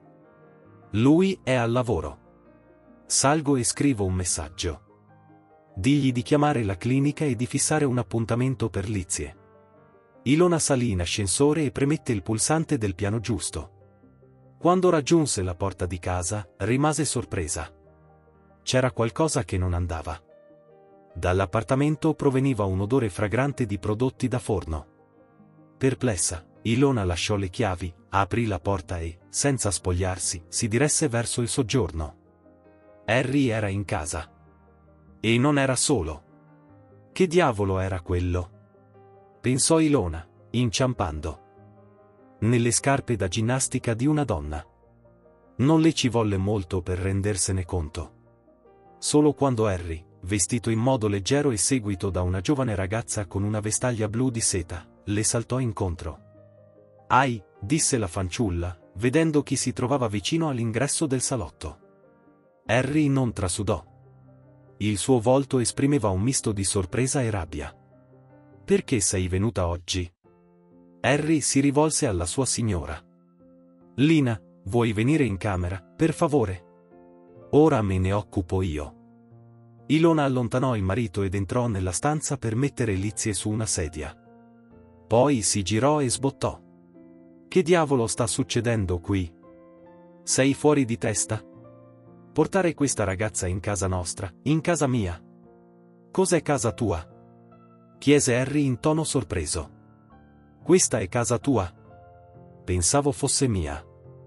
Lui è al lavoro. Salgo e scrivo un messaggio. Digli di chiamare la clinica e di fissare un appuntamento per Lizie. Ilona salì in ascensore e premette il pulsante del piano giusto. Quando raggiunse la porta di casa, rimase sorpresa. C'era qualcosa che non andava. Dall'appartamento proveniva un odore fragrante di prodotti da forno. Perplessa, Ilona lasciò le chiavi, aprì la porta e, senza spogliarsi, si diresse verso il soggiorno. Harry era in casa. E non era solo. Che diavolo era quello? Pensò Ilona, inciampando nelle scarpe da ginnastica di una donna. Non le ci volle molto per rendersene conto. Solo quando Harry, vestito in modo leggero e seguito da una giovane ragazza con una vestaglia blu di seta, le saltò incontro. «Ai», disse la fanciulla, vedendo chi si trovava vicino all'ingresso del salotto. Harry non trasudò. Il suo volto esprimeva un misto di sorpresa e rabbia. «Perché sei venuta oggi?» Harry si rivolse alla sua signora. «Lina, vuoi venire in camera, per favore? Ora me ne occupo io». Ilona allontanò il marito ed entrò nella stanza per mettere Lizie su una sedia. Poi si girò e sbottò. «Che diavolo sta succedendo qui? Sei fuori di testa? Portare questa ragazza in casa nostra, in casa mia? Cos'è casa tua?» chiese Harry in tono sorpreso. «Questa è casa tua? Pensavo fosse mia.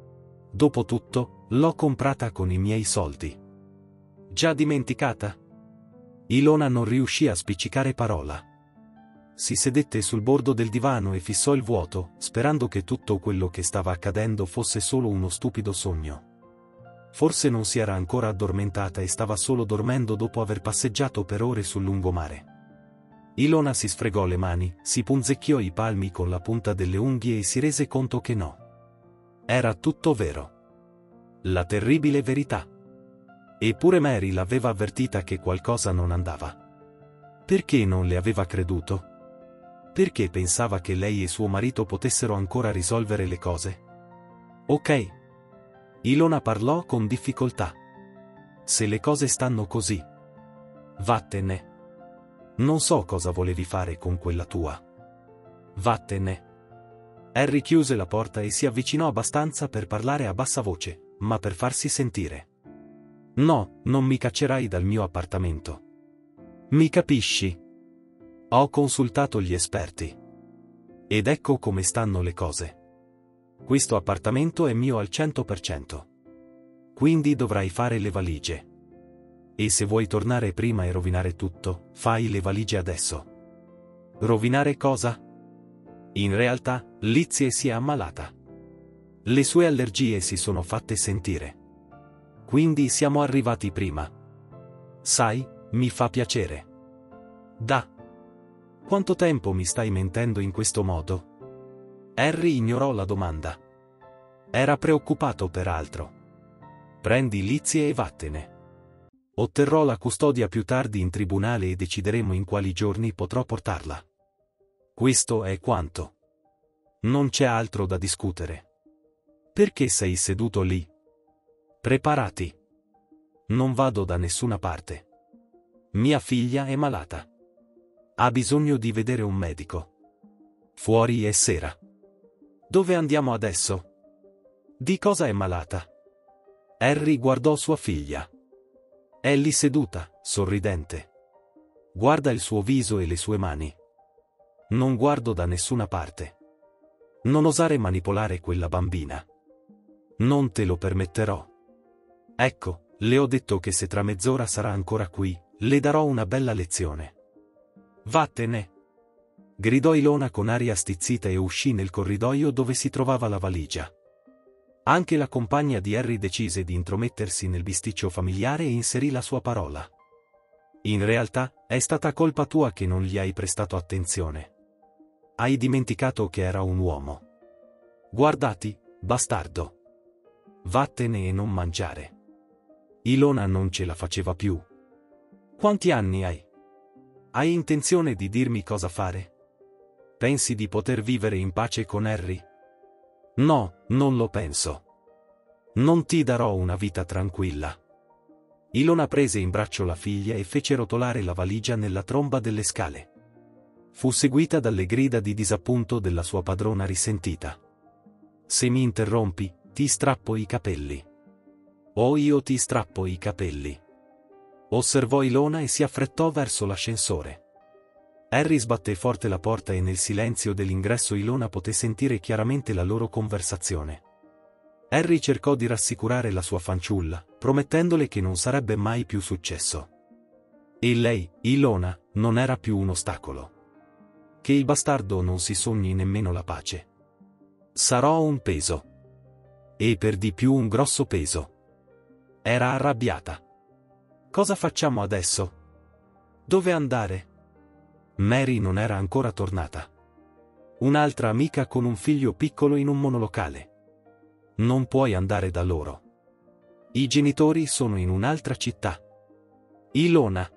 Dopotutto, l'ho comprata con i miei soldi». «Già dimenticata?» Ilona non riuscì a spiccicare parola. Si sedette sul bordo del divano e fissò il vuoto, sperando che tutto quello che stava accadendo fosse solo uno stupido sogno. Forse non si era ancora addormentata e stava solo dormendo dopo aver passeggiato per ore sul lungomare. Ilona si sfregò le mani, si punzecchiò i palmi con la punta delle unghie e si rese conto che no. Era tutto vero. La terribile verità. Eppure Mary l'aveva avvertita che qualcosa non andava. Perché non le aveva creduto? Perché pensava che lei e suo marito potessero ancora risolvere le cose? Ok. Ilona parlò con difficoltà. Se le cose stanno così, vattene. Non so cosa volevi fare con quella tua. Vattene. Harry chiuse la porta e si avvicinò abbastanza per parlare a bassa voce, ma per farsi sentire. No, non mi caccerai dal mio appartamento. Mi capisci? Ho consultato gli esperti. Ed ecco come stanno le cose. Questo appartamento è mio al cento per cento. Quindi dovrai fare le valigie. E se vuoi tornare prima e rovinare tutto, fai le valigie adesso. Rovinare cosa? In realtà, Lizie si è ammalata. Le sue allergie si sono fatte sentire. Quindi siamo arrivati prima. Sai, mi fa piacere. Da. Quanto tempo mi stai mentendo in questo modo? Harry ignorò la domanda. Era preoccupato per altro. Prendi Lizie e vattene. Otterrò la custodia più tardi in tribunale e decideremo in quali giorni potrò portarla. Questo è quanto. Non c'è altro da discutere. Perché sei seduto lì? Preparati. Non vado da nessuna parte. Mia figlia è malata. Ha bisogno di vedere un medico. Fuori è sera. Dove andiamo adesso? Di cosa è malata? Harry guardò sua figlia. È lì seduta, sorridente. Guarda il suo viso e le sue mani. Non guardo da nessuna parte. Non osare manipolare quella bambina. Non te lo permetterò. Ecco, le ho detto che se tra mezz'ora sarà ancora qui, le darò una bella lezione. Vattene! Gridò Ilona con aria stizzita e uscì nel corridoio dove si trovava la valigia. Anche la compagna di Harry decise di intromettersi nel bisticcio familiare e inserì la sua parola. In realtà, è stata colpa tua che non gli hai prestato attenzione. Hai dimenticato che era un uomo. Guardati, bastardo. Vattene e non mangiare. Ilona non ce la faceva più. Quanti anni hai? Hai intenzione di dirmi cosa fare? Pensi di poter vivere in pace con Harry? No, non lo penso. Non ti darò una vita tranquilla. Ilona prese in braccio la figlia e fece rotolare la valigia nella tromba delle scale. Fu seguita dalle grida di disappunto della sua padrona risentita. Se mi interrompi, ti strappo i capelli. O io ti strappo i capelli. Osservò Ilona e si affrettò verso l'ascensore. Harry sbatté forte la porta e nel silenzio dell'ingresso Ilona poté sentire chiaramente la loro conversazione. Harry cercò di rassicurare la sua fanciulla, promettendole che non sarebbe mai più successo. E lei, Ilona, non era più un ostacolo. Che il bastardo non si sogni nemmeno la pace. Sarò un peso. E per di più un grosso peso. Era arrabbiata. Cosa facciamo adesso? Dove andare? Mary non era ancora tornata. Un'altra amica con un figlio piccolo in un monolocale. Non puoi andare da loro. I genitori sono in un'altra città. Ilona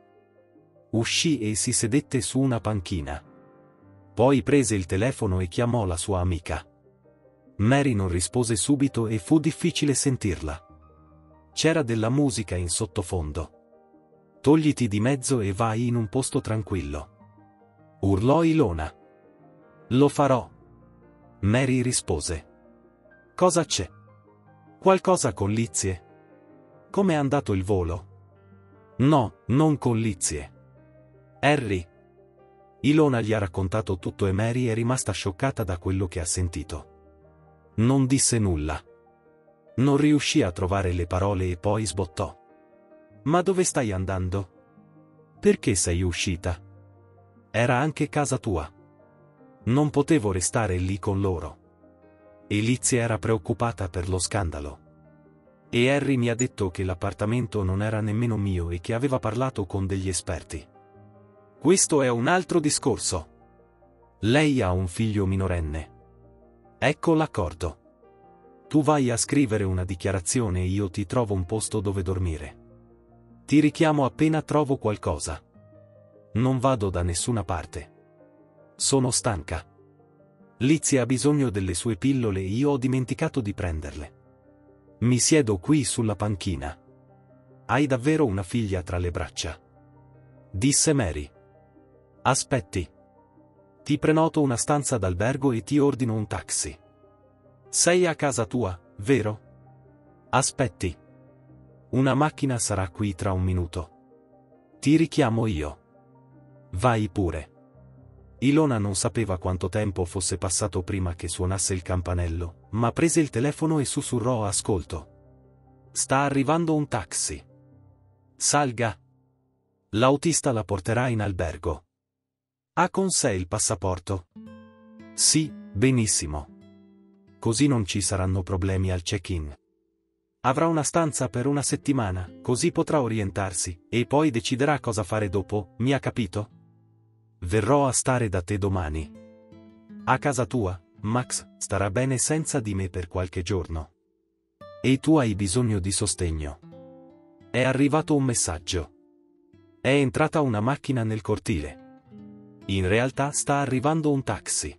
uscì e si sedette su una panchina. Poi prese il telefono e chiamò la sua amica. Mary non rispose subito e fu difficile sentirla. C'era della musica in sottofondo. Togliti di mezzo e vai in un posto tranquillo. Urlò Ilona. Lo farò. Mary rispose. Cosa c'è? Qualcosa con Lizie? Com'è andato il volo? No, non con Lizie. Harry. Ilona gli ha raccontato tutto e Mary è rimasta scioccata da quello che ha sentito. Non disse nulla. Non riuscì a trovare le parole e poi sbottò. Ma dove stai andando? Perché sei uscita? Era anche casa tua. Non potevo restare lì con loro. E Lizie era preoccupata per lo scandalo. E Harry mi ha detto che l'appartamento non era nemmeno mio e che aveva parlato con degli esperti. Questo è un altro discorso. Lei ha un figlio minorenne. Ecco l'accordo. Tu vai a scrivere una dichiarazione e io ti trovo un posto dove dormire. Ti richiamo appena trovo qualcosa. Non vado da nessuna parte. Sono stanca. Lizie ha bisogno delle sue pillole e io ho dimenticato di prenderle. Mi siedo qui sulla panchina. Hai davvero una figlia tra le braccia? Disse Mary. Aspetti. Ti prenoto una stanza d'albergo e ti ordino un taxi. Sei a casa tua, vero? Aspetti. Una macchina sarà qui tra un minuto. Ti richiamo io. Vai pure. Ilona non sapeva quanto tempo fosse passato prima che suonasse il campanello, ma prese il telefono e sussurrò a ascolto. Sta arrivando un taxi. Salga. L'autista la porterà in albergo. Ha con sé il passaporto? Sì, benissimo. Così non ci saranno problemi al check-in. Avrà una stanza per una settimana, così potrà orientarsi, e poi deciderà cosa fare dopo, mi ha capito? Verrò a stare da te domani. A casa tua, Max, starà bene senza di me per qualche giorno. E tu hai bisogno di sostegno. È arrivato un messaggio. È entrata una macchina nel cortile. In realtà sta arrivando un taxi.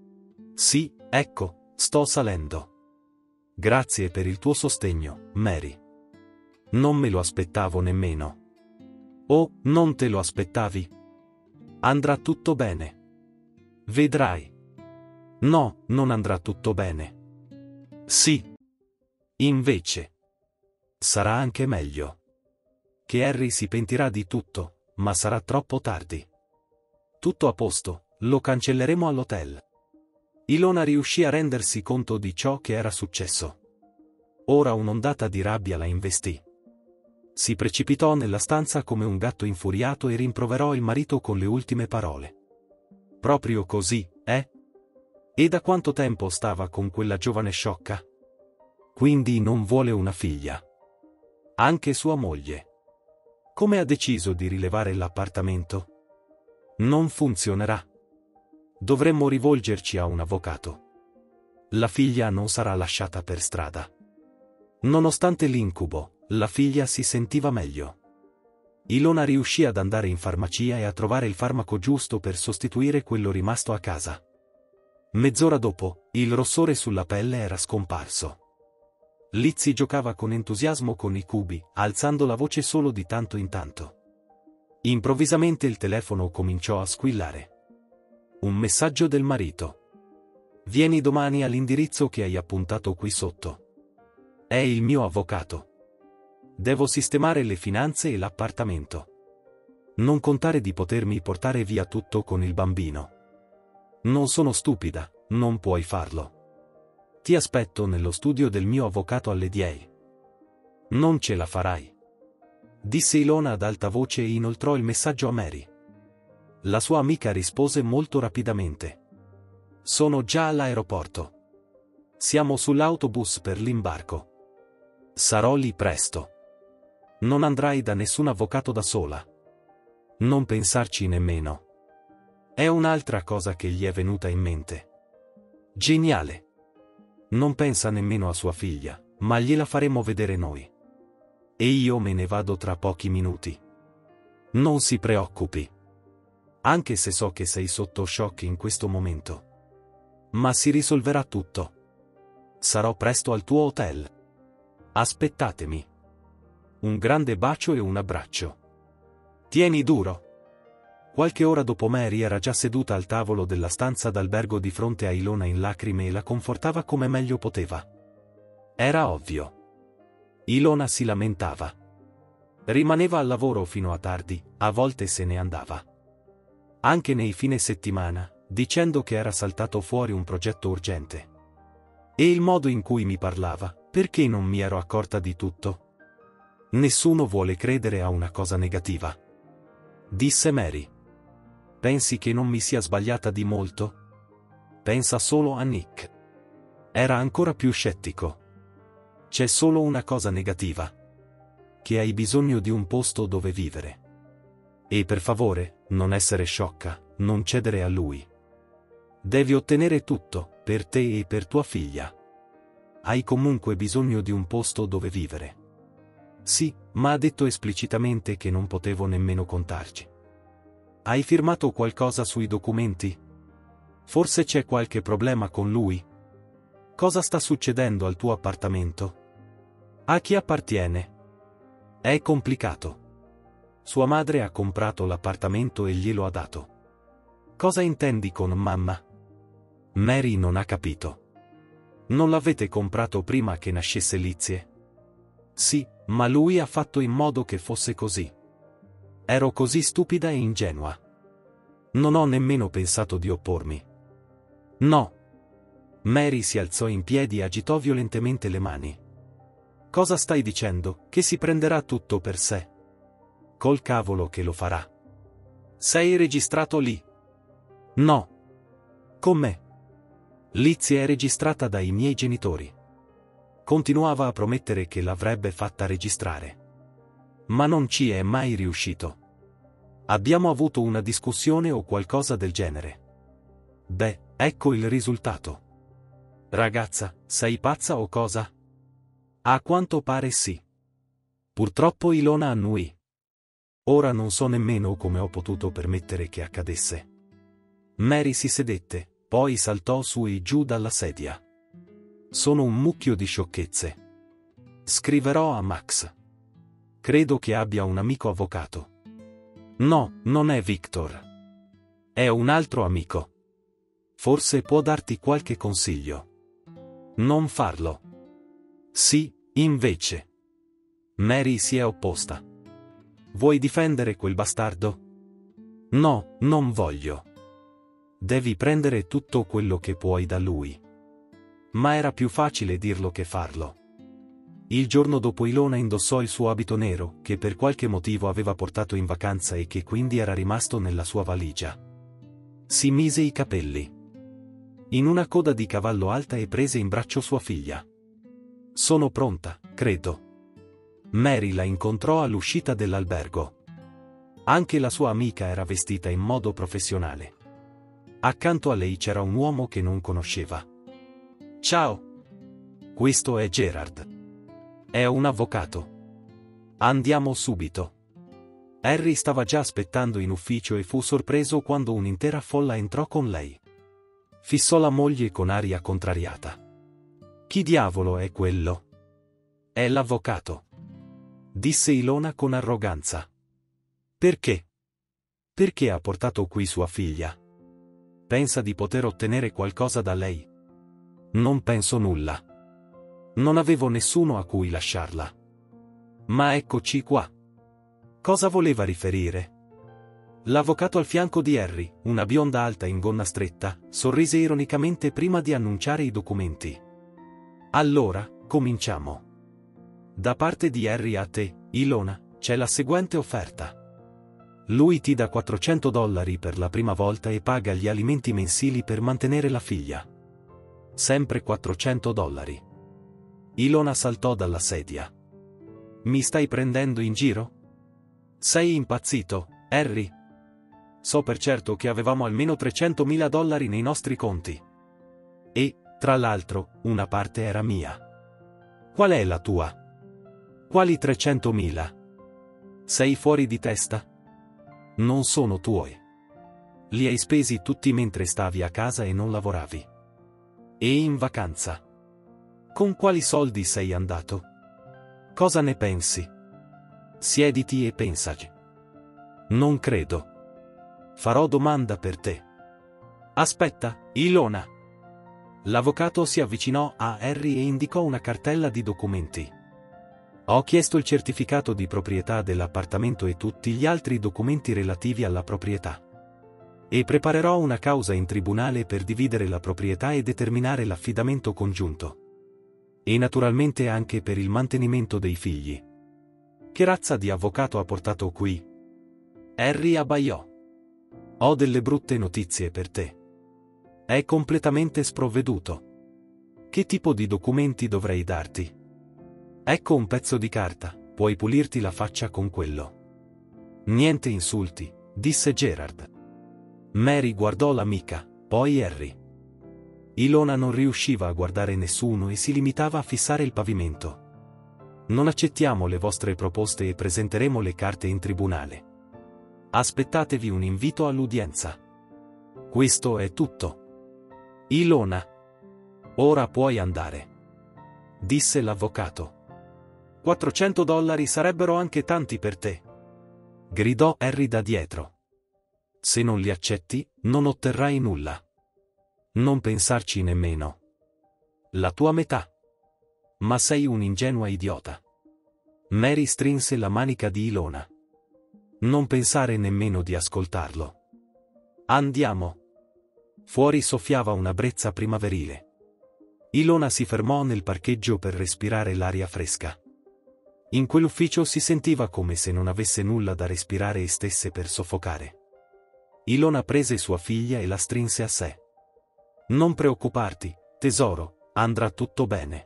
Sì, ecco, sto salendo. Grazie per il tuo sostegno, Mary. Non me lo aspettavo nemmeno. Oh, non te lo aspettavi? Andrà tutto bene. Vedrai. No, non andrà tutto bene. Sì. Invece. Sarà anche meglio. Che Harry si pentirà di tutto, ma sarà troppo tardi. Tutto a posto, lo cancelleremo all'hotel. Ilona riuscì a rendersi conto di ciò che era successo. Ora un'ondata di rabbia la investì. Si precipitò nella stanza come un gatto infuriato e rimproverò il marito con le ultime parole. Proprio così, eh? E da quanto tempo stava con quella giovane sciocca? Quindi non vuole una figlia. Anche sua moglie. Come ha deciso di rilevare l'appartamento? Non funzionerà. Dovremmo rivolgerci a un avvocato. La figlia non sarà lasciata per strada. Nonostante l'incubo, la figlia si sentiva meglio. Ilona riuscì ad andare in farmacia e a trovare il farmaco giusto per sostituire quello rimasto a casa. Mezz'ora dopo, il rossore sulla pelle era scomparso. Lizzie giocava con entusiasmo con i cubi, alzando la voce solo di tanto in tanto. Improvvisamente il telefono cominciò a squillare. Un messaggio del marito. Vieni domani all'indirizzo che hai appuntato qui sotto. È il mio avvocato. Devo sistemare le finanze e l'appartamento. Non contare di potermi portare via tutto con il bambino. Non sono stupida, non puoi farlo. Ti aspetto nello studio del mio avvocato alle dieci. Non ce la farai. Disse Ilona ad alta voce e inoltrò il messaggio a Mary. La sua amica rispose molto rapidamente. Sono già all'aeroporto. Siamo sull'autobus per l'imbarco. Sarò lì presto. Non andrai da nessun avvocato da sola. Non pensarci nemmeno. È un'altra cosa che gli è venuta in mente. Geniale. Non pensa nemmeno a sua figlia, ma gliela faremo vedere noi. E io me ne vado tra pochi minuti. Non si preoccupi. Anche se so che sei sotto shock in questo momento. Ma si risolverà tutto. Sarò presto al tuo hotel. Aspettatemi. Un grande bacio e un abbraccio. Tieni duro. Qualche ora dopo Mary era già seduta al tavolo della stanza d'albergo di fronte a Ilona in lacrime e la confortava come meglio poteva. Era ovvio. Ilona si lamentava. Rimaneva al lavoro fino a tardi, a volte se ne andava. Anche nei fine settimana, dicendo che era saltato fuori un progetto urgente. E il modo in cui mi parlava, perché non mi ero accorta di tutto? Nessuno vuole credere a una cosa negativa. Disse Mary. Pensi che non mi sia sbagliata di molto? Pensa solo a Nick. Era ancora più scettico. C'è solo una cosa negativa. Che hai bisogno di un posto dove vivere. E per favore, non essere sciocca, non cedere a lui. Devi ottenere tutto, per te e per tua figlia. Hai comunque bisogno di un posto dove vivere. Sì, ma ha detto esplicitamente che non potevo nemmeno contarci. Hai firmato qualcosa sui documenti? Forse c'è qualche problema con lui? Cosa sta succedendo al tuo appartamento? A chi appartiene? È complicato. Sua madre ha comprato l'appartamento e glielo ha dato. Cosa intendi con mamma? Mary non ha capito. Non l'avete comprato prima che nascesse Lizzie? Sì, ma lui ha fatto in modo che fosse così. Ero così stupida e ingenua. Non ho nemmeno pensato di oppormi. No. Mary si alzò in piedi e agitò violentemente le mani. Cosa stai dicendo? Che si prenderà tutto per sé? Col cavolo che lo farà. Sei registrato lì? No. Con me. Lizzie è registrata dai miei genitori. Continuava a promettere che l'avrebbe fatta registrare. Ma non ci è mai riuscito. Abbiamo avuto una discussione o qualcosa del genere. Beh, ecco il risultato. Ragazza, sei pazza o cosa? A quanto pare sì. Purtroppo Ilona annuì. Ora non so nemmeno come ho potuto permettere che accadesse. Mary si sedette, poi saltò su e giù dalla sedia. Sono un mucchio di sciocchezze. Scriverò a Max. Credo che abbia un amico avvocato. No, non è Victor. È un altro amico. Forse può darti qualche consiglio. Non farlo. Sì, invece. Mary si è opposta. Vuoi difendere quel bastardo? No, non voglio. Devi prendere tutto quello che puoi da lui. Ma era più facile dirlo che farlo. Il giorno dopo Ilona indossò il suo abito nero, che per qualche motivo aveva portato in vacanza e che quindi era rimasto nella sua valigia. Si mise i capelli in una coda di cavallo alta e prese in braccio sua figlia. Sono pronta, credo. Mary la incontrò all'uscita dell'albergo. Anche la sua amica era vestita in modo professionale. Accanto a lei c'era un uomo che non conosceva. Ciao. Questo è Gerard. È un avvocato. Andiamo subito. Harry stava già aspettando in ufficio e fu sorpreso quando un'intera folla entrò con lei. Fissò la moglie con aria contrariata. Chi diavolo è quello? È l'avvocato. Disse Ilona con arroganza. Perché? Perché ha portato qui sua figlia? Pensa di poter ottenere qualcosa da lei? Non penso nulla. Non avevo nessuno a cui lasciarla. Ma eccoci qua. Cosa voleva riferire? L'avvocato al fianco di Harry, una bionda alta in gonna stretta, sorrise ironicamente prima di annunciare i documenti. Allora, cominciamo. Da parte di Harry a te, Ilona, c'è la seguente offerta. Lui ti dà quattrocento dollari per la prima volta e paga gli alimenti mensili per mantenere la figlia. Sempre quattrocento dollari. Ilona saltò dalla sedia. Mi stai prendendo in giro? Sei impazzito, Harry? So per certo che avevamo almeno trecentomila dollari nei nostri conti. E, tra l'altro, una parte era mia. Qual è la tua? Quali trecentomila? Sei fuori di testa? Non sono tuoi. Li hai spesi tutti mentre stavi a casa e non lavoravi. E in vacanza. Con quali soldi sei andato? Cosa ne pensi? Siediti e pensaci. Non credo. Farò domanda per te. Aspetta, Ilona. L'avvocato si avvicinò a Harry e indicò una cartella di documenti. Ho chiesto il certificato di proprietà dell'appartamento e tutti gli altri documenti relativi alla proprietà. E preparerò una causa in tribunale per dividere la proprietà e determinare l'affidamento congiunto. E naturalmente anche per il mantenimento dei figli. Che razza di avvocato ha portato qui? Harry abbaiò. Ho delle brutte notizie per te. È completamente sprovveduto. Che tipo di documenti dovrei darti? Ecco un pezzo di carta, puoi pulirti la faccia con quello. Niente insulti, disse Gerard. Mary guardò l'amica, poi Harry. Ilona non riusciva a guardare nessuno e si limitava a fissare il pavimento. Non accettiamo le vostre proposte e presenteremo le carte in tribunale. Aspettatevi un invito all'udienza. Questo è tutto. Ilona. Ora puoi andare. Disse l'avvocato. quattrocento dollari sarebbero anche tanti per te. Gridò Harry da dietro. Se non li accetti, non otterrai nulla. Non pensarci nemmeno. La tua metà. Ma sei un'ingenua idiota. Mary strinse la manica di Ilona. Non pensare nemmeno di ascoltarlo. Andiamo. Fuori soffiava una brezza primaverile. Ilona si fermò nel parcheggio per respirare l'aria fresca. In quell'ufficio si sentiva come se non avesse nulla da respirare e stesse per soffocare. Ilona prese sua figlia e la strinse a sé. Non preoccuparti, tesoro, andrà tutto bene.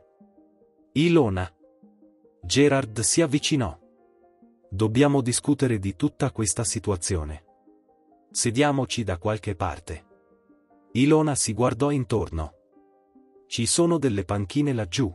Ilona. Gerard si avvicinò. Dobbiamo discutere di tutta questa situazione. Sediamoci da qualche parte. Ilona si guardò intorno. Ci sono delle panchine laggiù.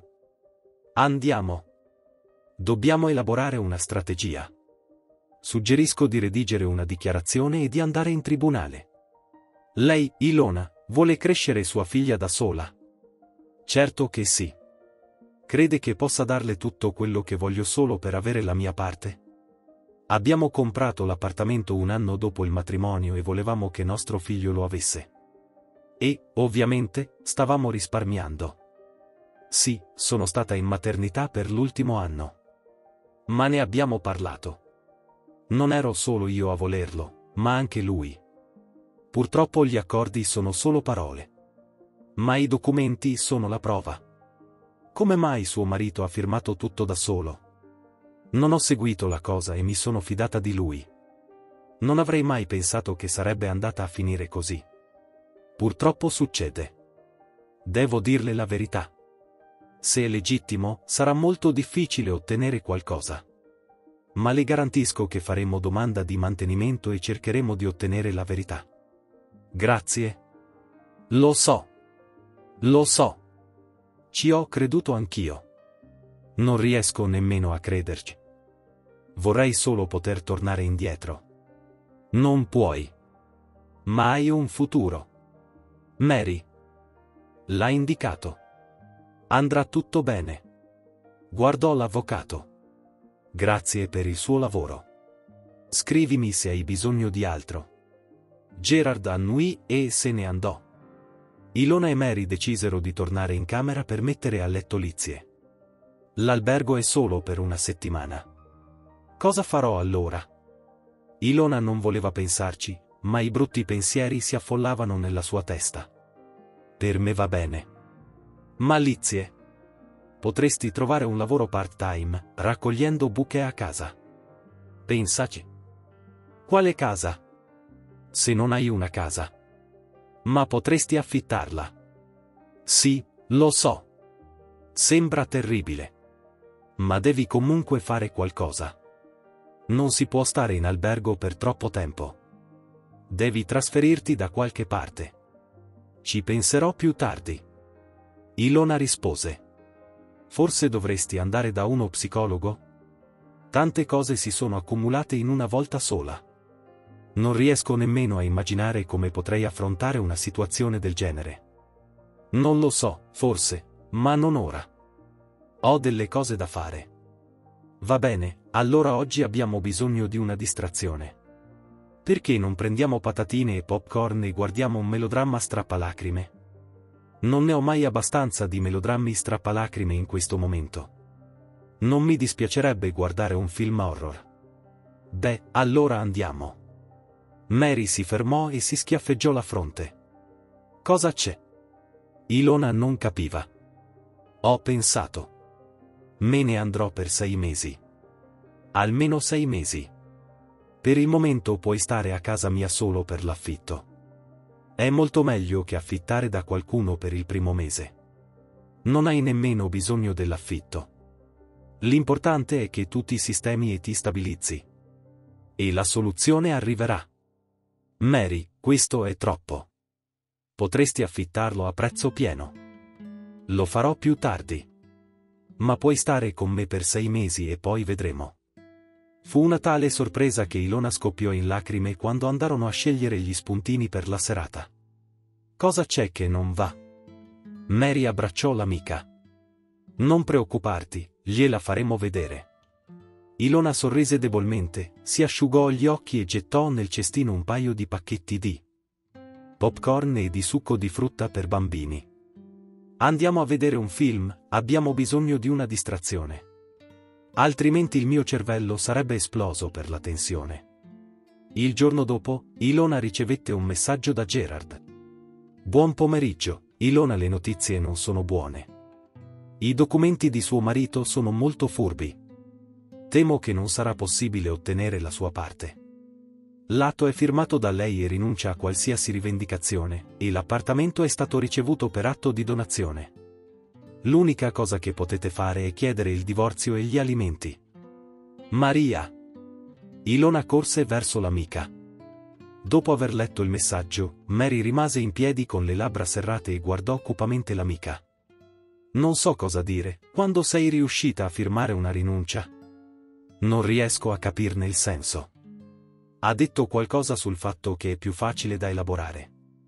Andiamo. Dobbiamo elaborare una strategia. Suggerisco di redigere una dichiarazione e di andare in tribunale. Lei, Ilona, vuole crescere sua figlia da sola? Certo che sì. Crede che possa darle tutto quello che voglio solo per avere la mia parte? Abbiamo comprato l'appartamento un anno dopo il matrimonio e volevamo che nostro figlio lo avesse. E, ovviamente, stavamo risparmiando. Sì, sono stata in maternità per l'ultimo anno. Ma ne abbiamo parlato. Non ero solo io a volerlo, ma anche lui. Purtroppo gli accordi sono solo parole. Ma i documenti sono la prova. Come mai suo marito ha firmato tutto da solo? Non ho seguito la cosa e mi sono fidata di lui. Non avrei mai pensato che sarebbe andata a finire così. Purtroppo succede. Devo dirle la verità. Se è legittimo, sarà molto difficile ottenere qualcosa. Ma le garantisco che faremo domanda di mantenimento e cercheremo di ottenere la verità. Grazie. Lo so. Lo so. Ci ho creduto anch'io. Non riesco nemmeno a crederci. Vorrei solo poter tornare indietro. Non puoi. Ma hai un futuro. Mary. L'ha indicato. Andrà tutto bene. Guardò l'avvocato. Grazie per il suo lavoro. Scrivimi se hai bisogno di altro. Gerard annui e se ne andò. Ilona e Mary decisero di tornare in camera per mettere a letto Lizie. L'albergo è solo per una settimana. Cosa farò allora? Ilona non voleva pensarci, ma i brutti pensieri si affollavano nella sua testa. Per me va bene. Ma Lizie? Potresti trovare un lavoro part-time, raccogliendo buche a casa. Pensaci. Quale casa? Se non hai una casa. Ma potresti affittarla. Sì, lo so. Sembra terribile. Ma devi comunque fare qualcosa. Non si può stare in albergo per troppo tempo. Devi trasferirti da qualche parte. Ci penserò più tardi. Ilona rispose. Forse dovresti andare da uno psicologo? Tante cose si sono accumulate in una volta sola. Non riesco nemmeno a immaginare come potrei affrontare una situazione del genere. Non lo so, forse, ma non ora. Ho delle cose da fare. Va bene, allora oggi abbiamo bisogno di una distrazione. Perché non prendiamo patatine e popcorn e guardiamo un melodramma strappalacrime? Non ne ho mai abbastanza di melodrammi strappalacrime in questo momento. Non mi dispiacerebbe guardare un film horror. Beh, allora andiamo. Mary si fermò e si schiaffeggiò la fronte. Cosa c'è? Ilona non capiva. Ho pensato. Me ne andrò per sei mesi. Almeno sei mesi. Per il momento puoi stare a casa mia solo per l'affitto. È molto meglio che affittare da qualcuno per il primo mese. Non hai nemmeno bisogno dell'affitto. L'importante è che tu ti sistemi e ti stabilizzi. E la soluzione arriverà. Mary, questo è troppo. Potresti affittarlo a prezzo pieno. Lo farò più tardi. Ma puoi stare con me per sei mesi e poi vedremo. Fu una tale sorpresa che Ilona scoppiò in lacrime quando andarono a scegliere gli spuntini per la serata. Cosa c'è che non va? Mary abbracciò l'amica. Non preoccuparti, gliela faremo vedere. Ilona sorrise debolmente, si asciugò gli occhi e gettò nel cestino un paio di pacchetti di popcorn e di succo di frutta per bambini. Andiamo a vedere un film, abbiamo bisogno di una distrazione. Altrimenti il mio cervello sarebbe esploso per la tensione. Il giorno dopo, Ilona ricevette un messaggio da Gerard. Buon pomeriggio, Ilona, le notizie non sono buone. I documenti di suo marito sono molto furbi. Temo che non sarà possibile ottenere la sua parte. L'atto è firmato da lei e rinuncia a qualsiasi rivendicazione, e l'appartamento è stato ricevuto per atto di donazione. L'unica cosa che potete fare è chiedere il divorzio e gli alimenti. Maria. Ilona corse verso l'amica. Dopo aver letto il messaggio, Mary rimase in piedi con le labbra serrate e guardò cupamente l'amica. Non so cosa dire, quando sei riuscita a firmare una rinuncia? Non riesco a capirne il senso. Ha detto qualcosa sul fatto che è più facile da elaborare.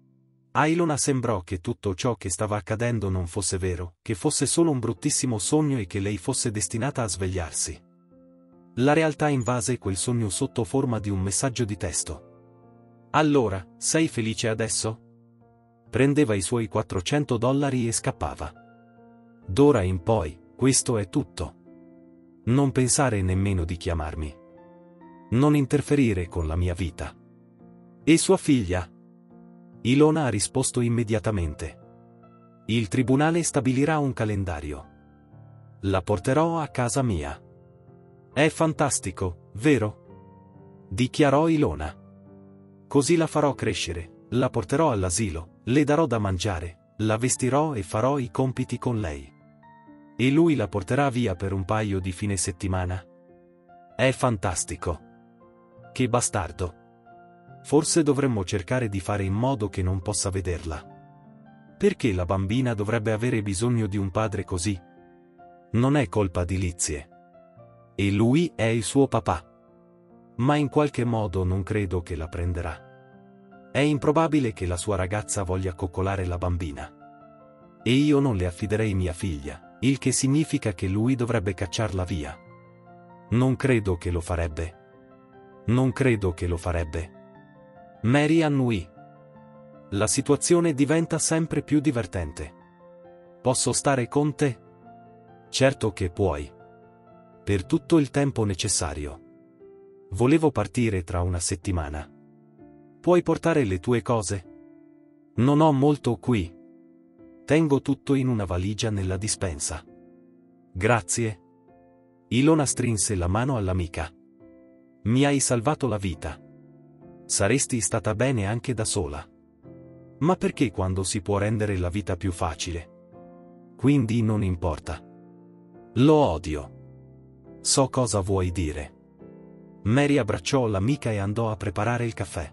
A Ilona sembrò che tutto ciò che stava accadendo non fosse vero, che fosse solo un bruttissimo sogno e che lei fosse destinata a svegliarsi. La realtà invase quel sogno sotto forma di un messaggio di testo. Allora, sei felice adesso? prendeva i suoi quattrocento dollari e scappava. D'ora in poi, questo è tutto. Non pensare nemmeno di chiamarmi. Non interferire con la mia vita. E sua figlia? Ilona ha risposto immediatamente. Il tribunale stabilirà un calendario. La porterò a casa mia. È fantastico, vero? Dichiarò Ilona. Così la farò crescere, la porterò all'asilo, le darò da mangiare, la vestirò e farò i compiti con lei. E lui la porterà via per un paio di fine settimana? È fantastico. Che bastardo. Forse dovremmo cercare di fare in modo che non possa vederla. Perché la bambina dovrebbe avere bisogno di un padre così? Non è colpa di Lizie. E lui è il suo papà. Ma in qualche modo non credo che la prenderà. È improbabile che la sua ragazza voglia coccolare la bambina. E io non le affiderei mia figlia, il che significa che lui dovrebbe cacciarla via. Non credo che lo farebbe. Non credo che lo farebbe. Mary annuì. La situazione diventa sempre più divertente. Posso stare con te? Certo che puoi. Per tutto il tempo necessario. Volevo partire tra una settimana. Puoi portare le tue cose? Non ho molto qui. Tengo tutto in una valigia nella dispensa. Grazie. Ilona strinse la mano all'amica. Mi hai salvato la vita. Saresti stata bene anche da sola. Ma perché quando si può rendere la vita più facile? Quindi non importa. Lo odio. So cosa vuoi dire. Mary abbracciò l'amica e andò a preparare il caffè.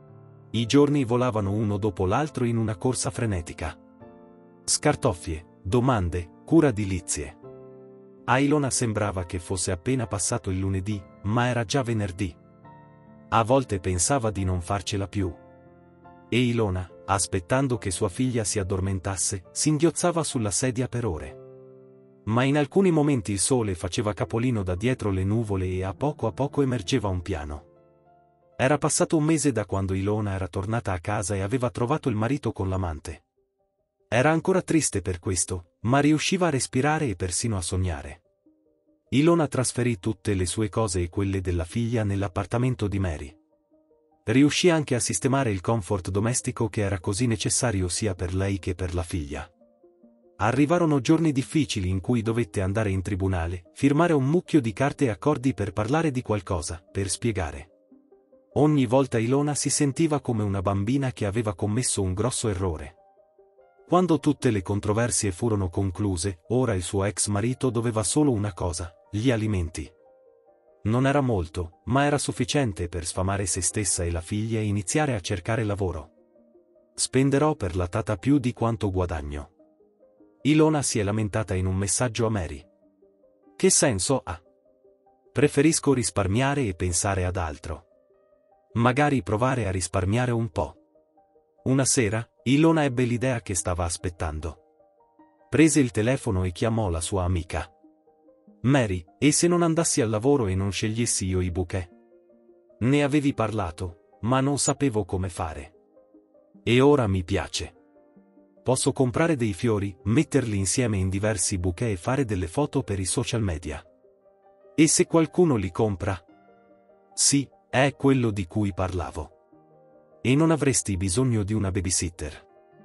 I giorni volavano uno dopo l'altro in una corsa frenetica. Scartoffie, domande, cura di Lizie. A Ilona sembrava che fosse appena passato il lunedì, ma era già venerdì. A volte pensava di non farcela più. E Ilona, aspettando che sua figlia si addormentasse, singhiozzava sulla sedia per ore. Ma in alcuni momenti il sole faceva capolino da dietro le nuvole e a poco a poco emergeva un piano. Era passato un mese da quando Ilona era tornata a casa e aveva trovato il marito con l'amante. Era ancora triste per questo, ma riusciva a respirare e persino a sognare. Ilona trasferì tutte le sue cose e quelle della figlia nell'appartamento di Mary. Riuscì anche a sistemare il comfort domestico che era così necessario sia per lei che per la figlia. Arrivarono giorni difficili in cui dovette andare in tribunale, firmare un mucchio di carte e accordi per parlare di qualcosa, per spiegare. Ogni volta Ilona si sentiva come una bambina che aveva commesso un grosso errore. Quando tutte le controversie furono concluse, ora il suo ex marito doveva solo una cosa, gli alimenti. Non era molto, ma era sufficiente per sfamare se stessa e la figlia e iniziare a cercare lavoro. Spenderò per la tata più di quanto guadagno. Ilona si è lamentata in un messaggio a Mary. Che senso ha? Preferisco risparmiare e pensare ad altro. Magari provare a risparmiare un po'. Una sera, Ilona ebbe l'idea che stava aspettando. Prese il telefono e chiamò la sua amica. Mary, e se non andassi al lavoro e non scegliessi io i bouquet? Ne avevi parlato, ma non sapevo come fare. E ora mi piace. Posso comprare dei fiori, metterli insieme in diversi bouquet e fare delle foto per i social media. E se qualcuno li compra? Sì, è quello di cui parlavo. E non avresti bisogno di una babysitter.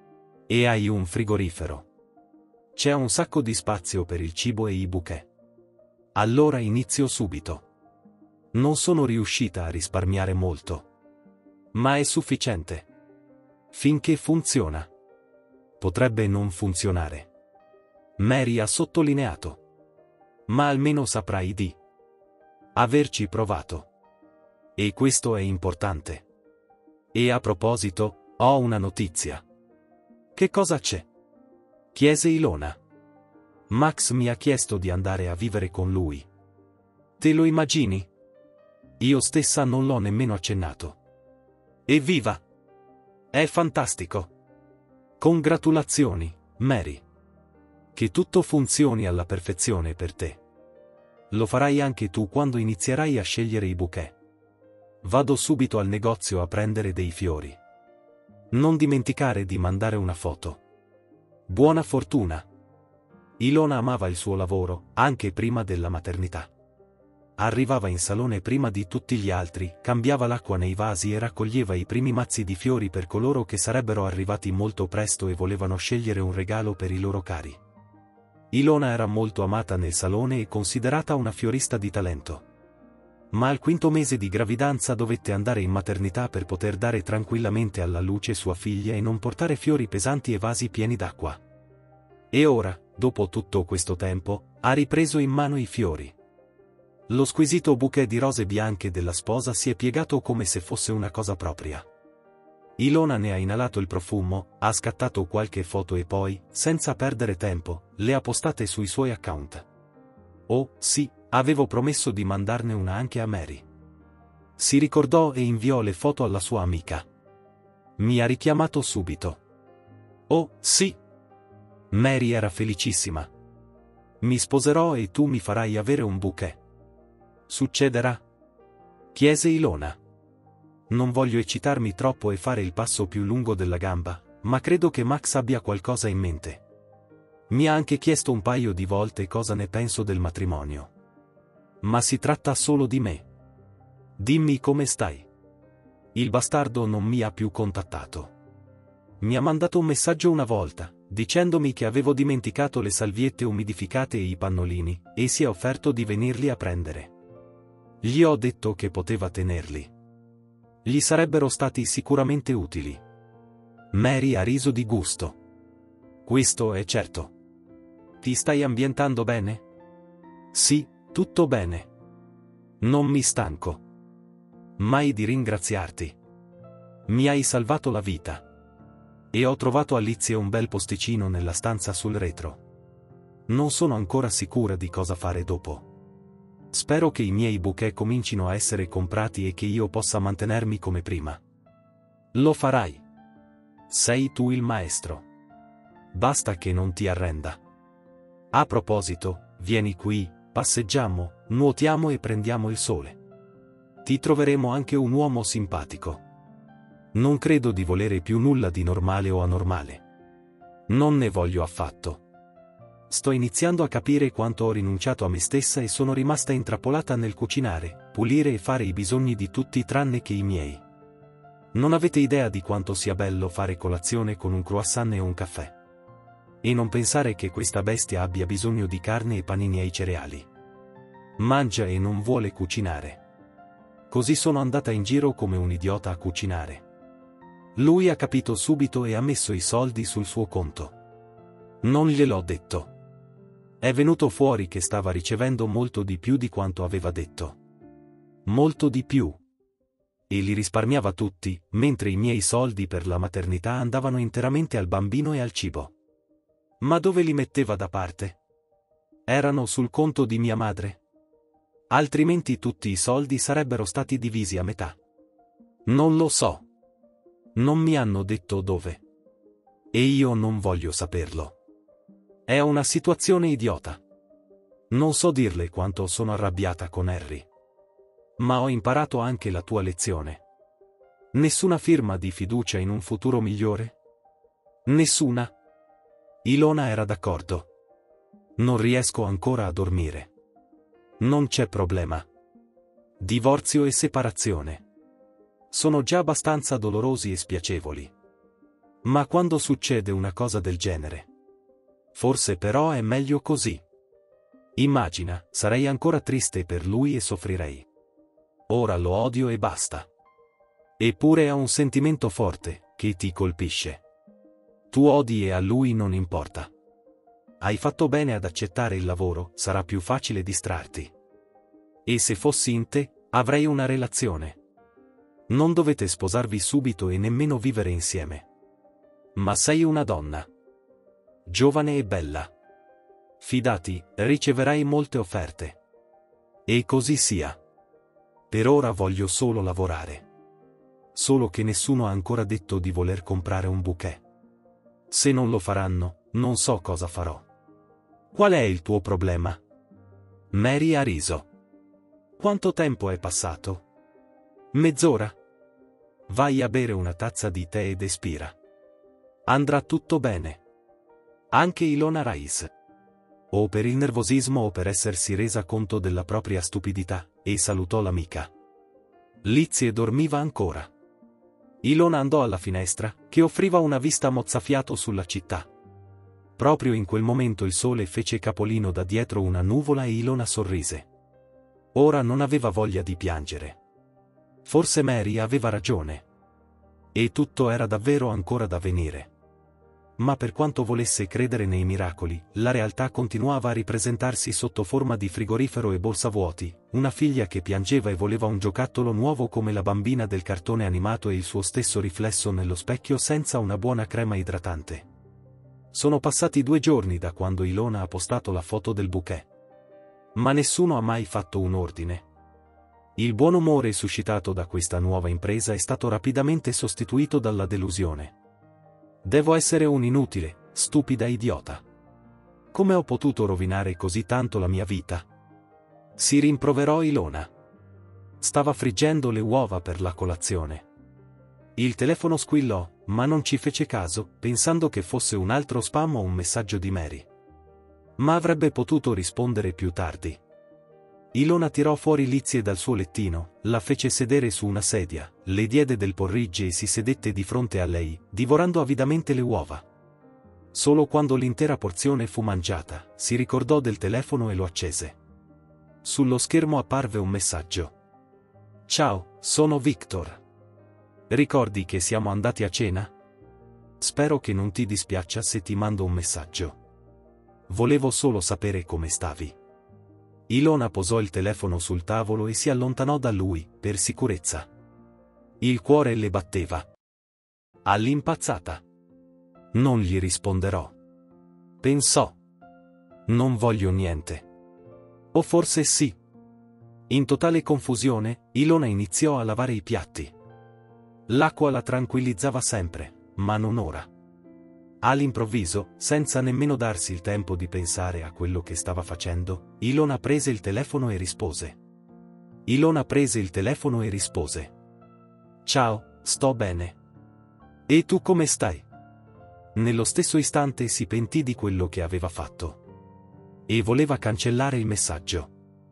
E hai un frigorifero. C'è un sacco di spazio per il cibo e i bouquet. Allora inizio subito. Non sono riuscita a risparmiare molto. Ma è sufficiente. Finché funziona. Potrebbe non funzionare. Mary ha sottolineato. Ma almeno saprai di averci provato. E questo è importante. E a proposito, ho una notizia. Che cosa c'è? Chiese Ilona. Max mi ha chiesto di andare a vivere con lui. Te lo immagini? Io stessa non l'ho nemmeno accennato. Evviva! È fantastico! Congratulazioni, Mary. Che tutto funzioni alla perfezione per te. Lo farai anche tu quando inizierai a scegliere i bouquet. Vado subito al negozio a prendere dei fiori. Non dimenticare di mandare una foto. Buona fortuna. Ilona amava il suo lavoro, anche prima della maternità. Arrivava in salone prima di tutti gli altri, cambiava l'acqua nei vasi e raccoglieva i primi mazzi di fiori per coloro che sarebbero arrivati molto presto e volevano scegliere un regalo per i loro cari. Ilona era molto amata nel salone e considerata una fiorista di talento. Ma al quinto mese di gravidanza dovette andare in maternità per poter dare tranquillamente alla luce sua figlia e non portare fiori pesanti e vasi pieni d'acqua. E ora, dopo tutto questo tempo, ha ripreso in mano i fiori. Lo squisito bouquet di rose bianche della sposa si è piegato come se fosse una cosa propria. Ilona ne ha inalato il profumo, ha scattato qualche foto e poi, senza perdere tempo, le ha postate sui suoi account. Oh, sì, avevo promesso di mandarne una anche a Mary. Si ricordò e inviò le foto alla sua amica. Mi ha richiamato subito. Oh, sì. Mary era felicissima. Mi sposerò e tu mi farai avere un bouquet. Succederà? Chiese Ilona. Non voglio eccitarmi troppo e fare il passo più lungo della gamba, ma credo che Max abbia qualcosa in mente. Mi ha anche chiesto un paio di volte cosa ne penso del matrimonio. Ma si tratta solo di me. Dimmi come stai. Il bastardo non mi ha più contattato. Mi ha mandato un messaggio una volta, dicendomi che avevo dimenticato le salviette umidificate e i pannolini, e si è offerto di venirli a prendere. Gli ho detto che poteva tenerli. Gli sarebbero stati sicuramente utili. Mary ha riso di gusto. Questo è certo. Ti stai ambientando bene? Sì, tutto bene. Non mi stanco. Mai di ringraziarti. Mi hai salvato la vita. E ho trovato a Lizzie un bel posticino nella stanza sul retro. Non sono ancora sicura di cosa fare dopo. Spero che i miei bouquet comincino a essere comprati e che io possa mantenermi come prima. Lo farai. Sei tu il maestro. Basta che non ti arrenda. A proposito, vieni qui, passeggiamo, nuotiamo e prendiamo il sole. Ti troveremo anche un uomo simpatico. Non credo di volere più nulla di normale o anormale. Non ne voglio affatto. Sto iniziando a capire quanto ho rinunciato a me stessa e sono rimasta intrappolata nel cucinare, pulire e fare i bisogni di tutti tranne che i miei. Non avete idea di quanto sia bello fare colazione con un croissant e un caffè. E non pensare che questa bestia abbia bisogno di carne e panini ai cereali. Mangia e non vuole cucinare. Così sono andata in giro come un idiota a cucinare. Lui ha capito subito e ha messo i soldi sul suo conto. Non gliel'ho detto. È venuto fuori che stava ricevendo molto di più di quanto aveva detto. Molto di più. E li risparmiava tutti, mentre i miei soldi per la maternità andavano interamente al bambino e al cibo. Ma dove li metteva da parte? Erano sul conto di mia madre? Altrimenti tutti i soldi sarebbero stati divisi a metà. Non lo so. Non mi hanno detto dove. E io non voglio saperlo. È una situazione idiota. Non so dirle quanto sono arrabbiata con Harry. Ma ho imparato anche la tua lezione. Nessuna firma di fiducia in un futuro migliore? Nessuna. Ilona era d'accordo. Non riesco ancora a dormire. Non c'è problema. Divorzio e separazione. Sono già abbastanza dolorosi e spiacevoli. Ma quando succede una cosa del genere? Forse però è meglio così. Immagina, sarei ancora triste per lui e soffrirei. Ora lo odio e basta. Eppure ha un sentimento forte, che ti colpisce. Tu odi e a lui non importa. Hai fatto bene ad accettare il lavoro, sarà più facile distrarti. E se fossi in te, avrei una relazione. Non dovete sposarvi subito e nemmeno vivere insieme. Ma sei una donna. Giovane e bella. Fidati, riceverai molte offerte. E così sia. Per ora voglio solo lavorare. Solo che nessuno ha ancora detto di voler comprare un bouquet. Se non lo faranno, non so cosa farò. Qual è il tuo problema? Mary ha riso. Quanto tempo è passato? Mezz'ora? Vai a bere una tazza di tè ed espira. Andrà tutto bene. Anche Ilona Rice. O per il nervosismo o per essersi resa conto della propria stupidità, e salutò l'amica. Lizzie dormiva ancora. Ilona andò alla finestra, che offriva una vista mozzafiato sulla città. Proprio in quel momento il sole fece capolino da dietro una nuvola e Ilona sorrise. Ora non aveva voglia di piangere. Forse Mary aveva ragione. E tutto era davvero ancora da venire. Ma per quanto volesse credere nei miracoli, la realtà continuava a ripresentarsi sotto forma di frigorifero e borsa vuoti, una figlia che piangeva e voleva un giocattolo nuovo come la bambina del cartone animato e il suo stesso riflesso nello specchio senza una buona crema idratante. Sono passati due giorni da quando Ilona ha postato la foto del bouquet. Ma nessuno ha mai fatto un ordine. Il buon umore suscitato da questa nuova impresa è stato rapidamente sostituito dalla delusione. Devo essere un inutile, stupida idiota. Come ho potuto rovinare così tanto la mia vita? Si rimproverò Ilona. Stava friggendo le uova per la colazione. Il telefono squillò, ma non ci fece caso, pensando che fosse un altro spam o un messaggio di Mary. Ma avrebbe potuto rispondere più tardi. Ilona tirò fuori Lizzie dal suo lettino, la fece sedere su una sedia, le diede del porridge e si sedette di fronte a lei, divorando avidamente le uova. Solo quando l'intera porzione fu mangiata, si ricordò del telefono e lo accese. Sullo schermo apparve un messaggio. Ciao, sono Victor. Ricordi che siamo andati a cena? Spero che non ti dispiaccia se ti mando un messaggio. Volevo solo sapere come stavi. Ilona posò il telefono sul tavolo e si allontanò da lui, per sicurezza. Il cuore le batteva. All'impazzata. Non gli risponderò. Pensò. Non voglio niente. O forse sì. In totale confusione, Ilona iniziò a lavare i piatti. L'acqua la tranquillizzava sempre, ma non ora. All'improvviso, senza nemmeno darsi il tempo di pensare a quello che stava facendo, Ilona prese il telefono e rispose. Ilona prese il telefono e rispose. Ciao, sto bene. E tu come stai? Nello stesso istante si pentì di quello che aveva fatto. E voleva cancellare il messaggio.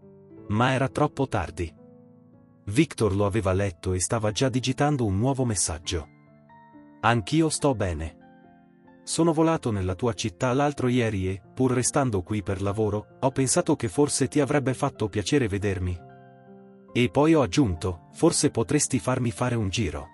Ma era troppo tardi. Victor lo aveva letto e stava già digitando un nuovo messaggio. Anch'io sto bene. Sono volato nella tua città l'altro ieri e, pur restando qui per lavoro, ho pensato che forse ti avrebbe fatto piacere vedermi. E poi ho aggiunto, forse potresti farmi fare un giro.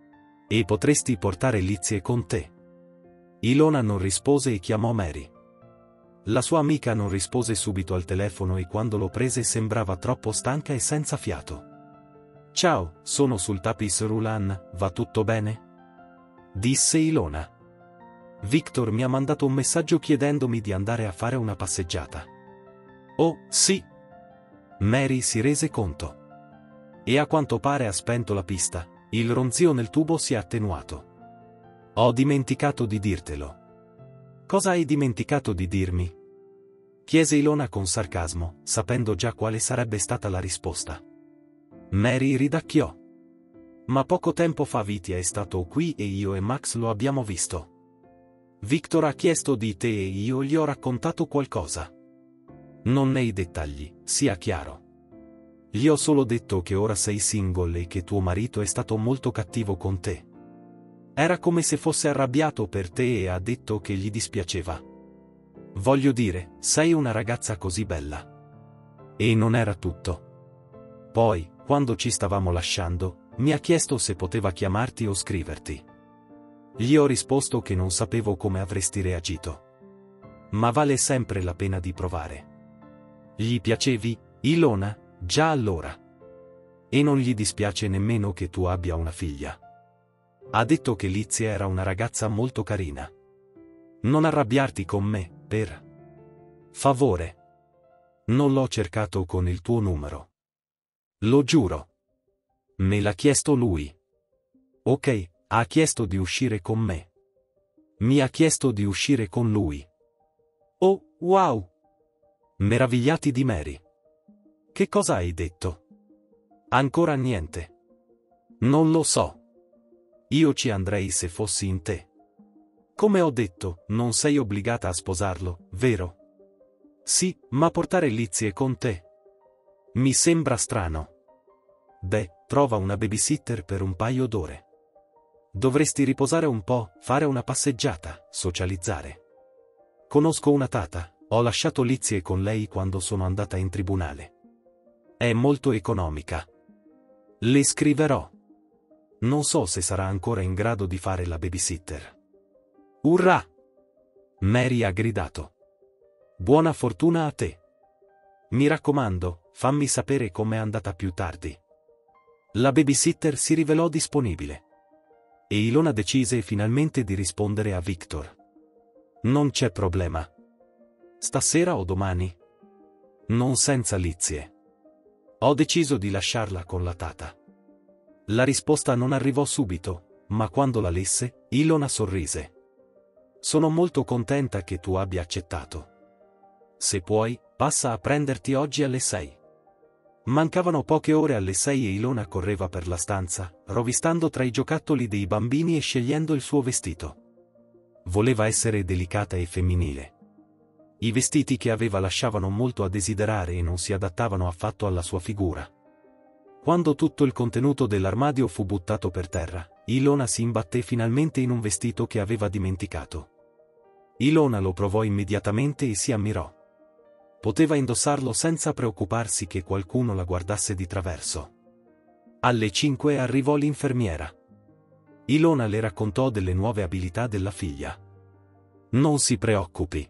E potresti portare Lizzie con te. Ilona non rispose e chiamò Mary. La sua amica non rispose subito al telefono e quando lo prese sembrava troppo stanca e senza fiato. Ciao, sono sul tapis roulant, va tutto bene? Disse Ilona. Victor mi ha mandato un messaggio chiedendomi di andare a fare una passeggiata. Oh, sì. Mary si rese conto. E a quanto pare ha spento la pista, il ronzio nel tubo si è attenuato. Ho dimenticato di dirtelo. Cosa hai dimenticato di dirmi? Chiese Ilona con sarcasmo, sapendo già quale sarebbe stata la risposta. Mary ridacchiò. Ma poco tempo fa Vitia è stato qui e io e Max lo abbiamo visto. Victor ha chiesto di te e io gli ho raccontato qualcosa. Non nei dettagli, sia chiaro. Gli ho solo detto che ora sei single e che tuo marito è stato molto cattivo con te. Era come se fosse arrabbiato per te e ha detto che gli dispiaceva. Voglio dire, sei una ragazza così bella. E non era tutto. Poi, quando ci stavamo lasciando, mi ha chiesto se poteva chiamarti o scriverti. Gli ho risposto che non sapevo come avresti reagito. Ma vale sempre la pena di provare. Gli piacevi, Ilona, già allora. E non gli dispiace nemmeno che tu abbia una figlia. Ha detto che Lizzie era una ragazza molto carina. Non arrabbiarti con me, per favore. Non l'ho cercato con il tuo numero. Lo giuro. Me l'ha chiesto lui. Ok. Ha chiesto di uscire con me. Mi ha chiesto di uscire con lui. Oh, wow! Meravigliati di Mary. Che cosa hai detto? Ancora niente. Non lo so. Io ci andrei se fossi in te. Come ho detto, non sei obbligata a sposarlo, vero? Sì, ma portare Lizie con te? Mi sembra strano. Beh, trova una babysitter per un paio d'ore. Dovresti riposare un po', fare una passeggiata, socializzare. Conosco una tata, ho lasciato Lizie con lei quando sono andata in tribunale. È molto economica. Le scriverò. Non so se sarà ancora in grado di fare la babysitter. Urrà! Mary ha gridato. Buona fortuna a te. Mi raccomando, fammi sapere com'è andata più tardi. La babysitter si rivelò disponibile. E Ilona decise finalmente di rispondere a Victor. Non c'è problema. Stasera o domani? Non senza Lizie. Ho deciso di lasciarla con la tata. La risposta non arrivò subito, ma quando la lesse, Ilona sorrise. Sono molto contenta che tu abbia accettato. Se puoi, passa a prenderti oggi alle sei. Mancavano poche ore alle sei e Ilona correva per la stanza, rovistando tra i giocattoli dei bambini e scegliendo il suo vestito. Voleva essere delicata e femminile. I vestiti che aveva lasciavano molto a desiderare e non si adattavano affatto alla sua figura. Quando tutto il contenuto dell'armadio fu buttato per terra, Ilona si imbatté finalmente in un vestito che aveva dimenticato. Ilona lo provò immediatamente e si ammirò. Poteva indossarlo senza preoccuparsi che qualcuno la guardasse di traverso. Alle cinque arrivò l'infermiera. Ilona le raccontò delle nuove abilità della figlia. Non si preoccupi.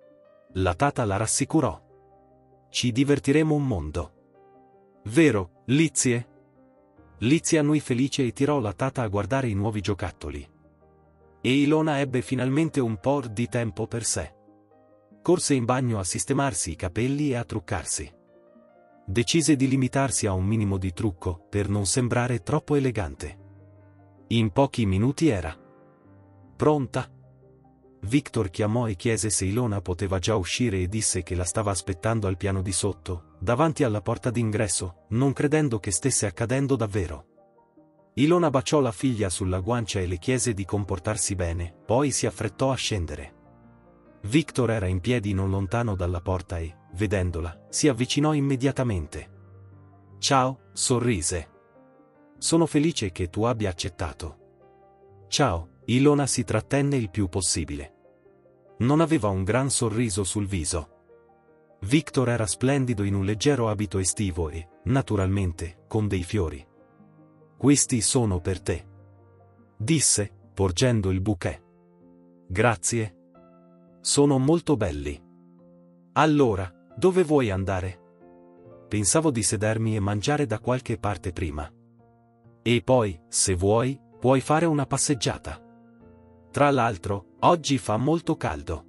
La tata la rassicurò. Ci divertiremo un mondo. Vero, Lizie? Lizie annui felice e tirò la tata a guardare i nuovi giocattoli. E Ilona ebbe finalmente un po' di tempo per sé. Corse in bagno a sistemarsi i capelli e a truccarsi. Decise di limitarsi a un minimo di trucco per non sembrare troppo elegante. In pochi minuti era pronta. Victor chiamò e chiese se Ilona poteva già uscire e disse che la stava aspettando al piano di sotto, davanti alla porta d'ingresso, non credendo che stesse accadendo davvero. Ilona baciò la figlia sulla guancia e le chiese di comportarsi bene, poi si affrettò a scendere. Victor era in piedi non lontano dalla porta e, vedendola, si avvicinò immediatamente. Ciao, sorrise. Sono felice che tu abbia accettato. Ciao, Ilona si trattenne il più possibile. Non aveva un gran sorriso sul viso. Victor era splendido in un leggero abito estivo e, naturalmente, con dei fiori. Questi sono per te. Disse, porgendo il bouquet. Grazie. Sono molto belli. Allora, dove vuoi andare? Pensavo di sedermi e mangiare da qualche parte prima. E poi, se vuoi, puoi fare una passeggiata. Tra l'altro, oggi fa molto caldo.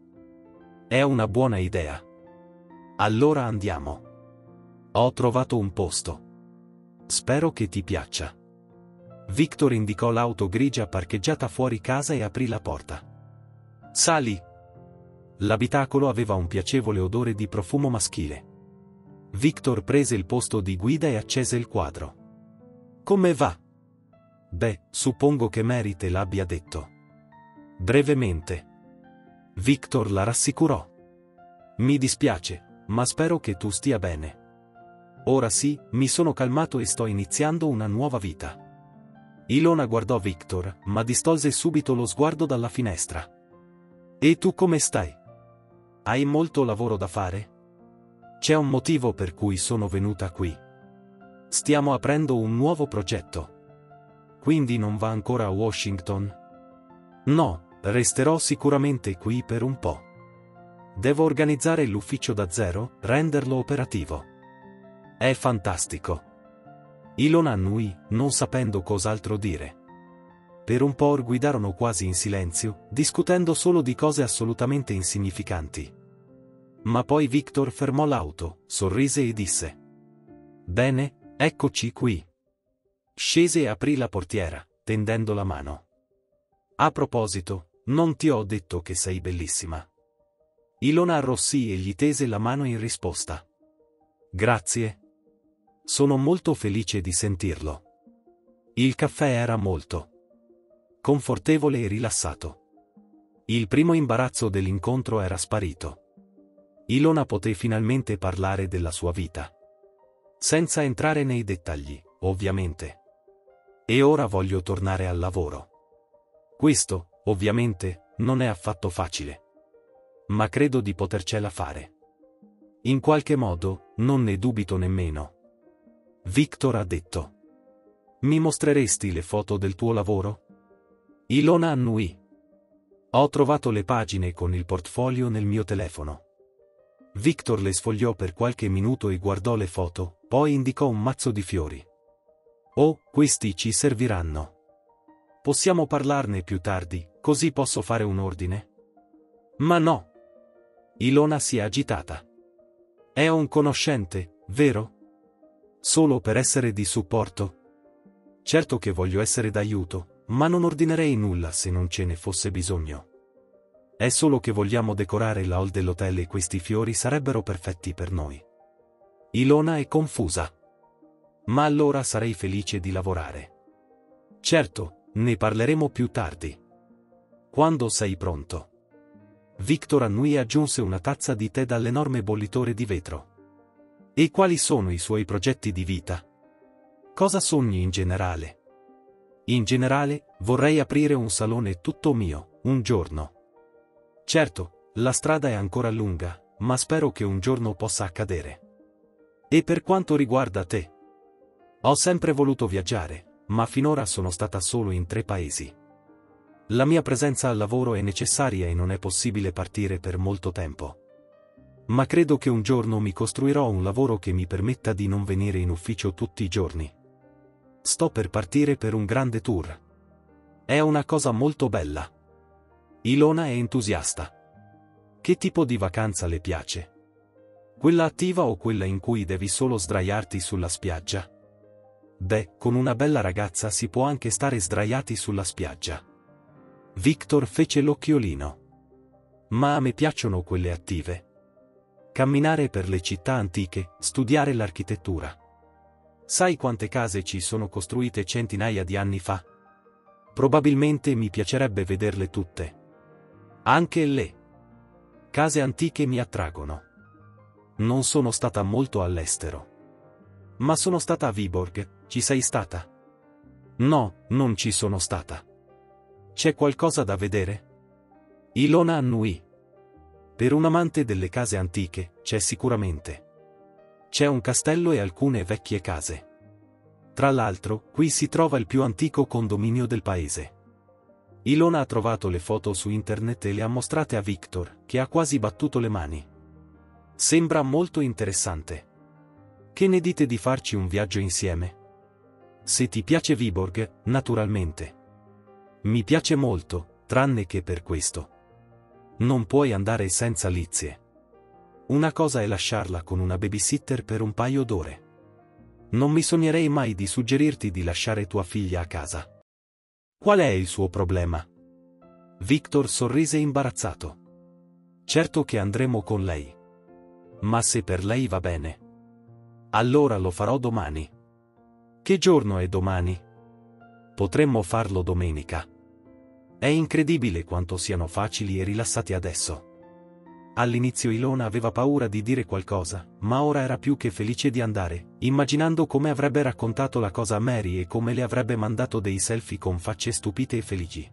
È una buona idea. Allora andiamo. Ho trovato un posto. Spero che ti piaccia. Victor indicò l'auto grigia parcheggiata fuori casa e aprì la porta. Sali. L'abitacolo aveva un piacevole odore di profumo maschile. Victor prese il posto di guida e accese il quadro. Come va? Beh, suppongo che Mary te l'abbia detto. Brevemente. Victor la rassicurò. Mi dispiace, ma spero che tu stia bene. Ora sì, mi sono calmato e sto iniziando una nuova vita. Ilona guardò Victor, ma distolse subito lo sguardo dalla finestra. E tu come stai? Hai molto lavoro da fare? C'è un motivo per cui sono venuta qui. Stiamo aprendo un nuovo progetto. Quindi non va ancora a Washington? No, resterò sicuramente qui per un po'. Devo organizzare l'ufficio da zero, renderlo operativo. È fantastico. Ilona annui, non sapendo cos'altro dire. Per un po' guidarono quasi in silenzio, discutendo solo di cose assolutamente insignificanti. Ma poi Victor fermò l'auto, sorrise e disse: Bene, eccoci qui. Scese e aprì la portiera, tendendo la mano. A proposito, non ti ho detto che sei bellissima. Ilona arrossì e gli tese la mano in risposta. Grazie. Sono molto felice di sentirlo. Il caffè era molto confortevole e rilassato. Il primo imbarazzo dell'incontro era sparito. Ilona poté finalmente parlare della sua vita. Senza entrare nei dettagli, ovviamente. E ora voglio tornare al lavoro. Questo, ovviamente, non è affatto facile. Ma credo di potercela fare. In qualche modo, non ne dubito nemmeno. Victor ha detto. Mi mostreresti le foto del tuo lavoro? Ilona annuì. Ho trovato le pagine con il portfolio nel mio telefono. Victor le sfogliò per qualche minuto e guardò le foto, poi indicò un mazzo di fiori. Oh, questi ci serviranno. Possiamo parlarne più tardi, così posso fare un ordine? Ma no. Ilona si è agitata. È un conoscente, vero? Solo per essere di supporto? Certo che voglio essere d'aiuto, ma non ordinerei nulla se non ce ne fosse bisogno. È solo che vogliamo decorare la hall dell'hotel e questi fiori sarebbero perfetti per noi. Ilona è confusa. Ma allora sarei felice di lavorare. Certo, ne parleremo più tardi. Quando sei pronto. Victor annui e aggiunse una tazza di tè dall'enorme bollitore di vetro. E quali sono i suoi progetti di vita? Cosa sogni in generale? In generale, vorrei aprire un salone tutto mio, un giorno. Certo, la strada è ancora lunga, ma spero che un giorno possa accadere. E per quanto riguarda te? Ho sempre voluto viaggiare, ma finora sono stata solo in tre paesi. La mia presenza al lavoro è necessaria e non è possibile partire per molto tempo. Ma credo che un giorno mi costruirò un lavoro che mi permetta di non venire in ufficio tutti i giorni. Sto per partire per un grande tour. È una cosa molto bella. Ilona è entusiasta. Che tipo di vacanza le piace? Quella attiva o quella in cui devi solo sdraiarti sulla spiaggia? Beh, con una bella ragazza si può anche stare sdraiati sulla spiaggia. Victor fece l'occhiolino. Ma a me piacciono quelle attive. Camminare per le città antiche, studiare l'architettura. Sai quante case ci sono costruite centinaia di anni fa? Probabilmente mi piacerebbe vederle tutte. Anche le case antiche mi attraggono. Non sono stata molto all'estero. Ma sono stata a Viborg, ci sei stata? No, non ci sono stata. C'è qualcosa da vedere? Ilona annuì. Per un amante delle case antiche, c'è sicuramente. C'è un castello e alcune vecchie case. Tra l'altro, qui si trova il più antico condominio del paese. Ilona ha trovato le foto su internet e le ha mostrate a Victor, che ha quasi battuto le mani. Sembra molto interessante. Che ne dite di farci un viaggio insieme? Se ti piace Viborg, naturalmente. Mi piace molto, tranne che per questo. Non puoi andare senza Lizie. Una cosa è lasciarla con una babysitter per un paio d'ore. Non mi sognerei mai di suggerirti di lasciare tua figlia a casa. Qual è il suo problema? Victor sorrise imbarazzato. Certo che andremo con lei. Ma se per lei va bene. Allora lo farò domani. Che giorno è domani? Potremmo farlo domenica. È incredibile quanto siano facili e rilassati adesso. All'inizio Ilona aveva paura di dire qualcosa, ma ora era più che felice di andare, immaginando come avrebbe raccontato la cosa a Mary e come le avrebbe mandato dei selfie con facce stupite e felici.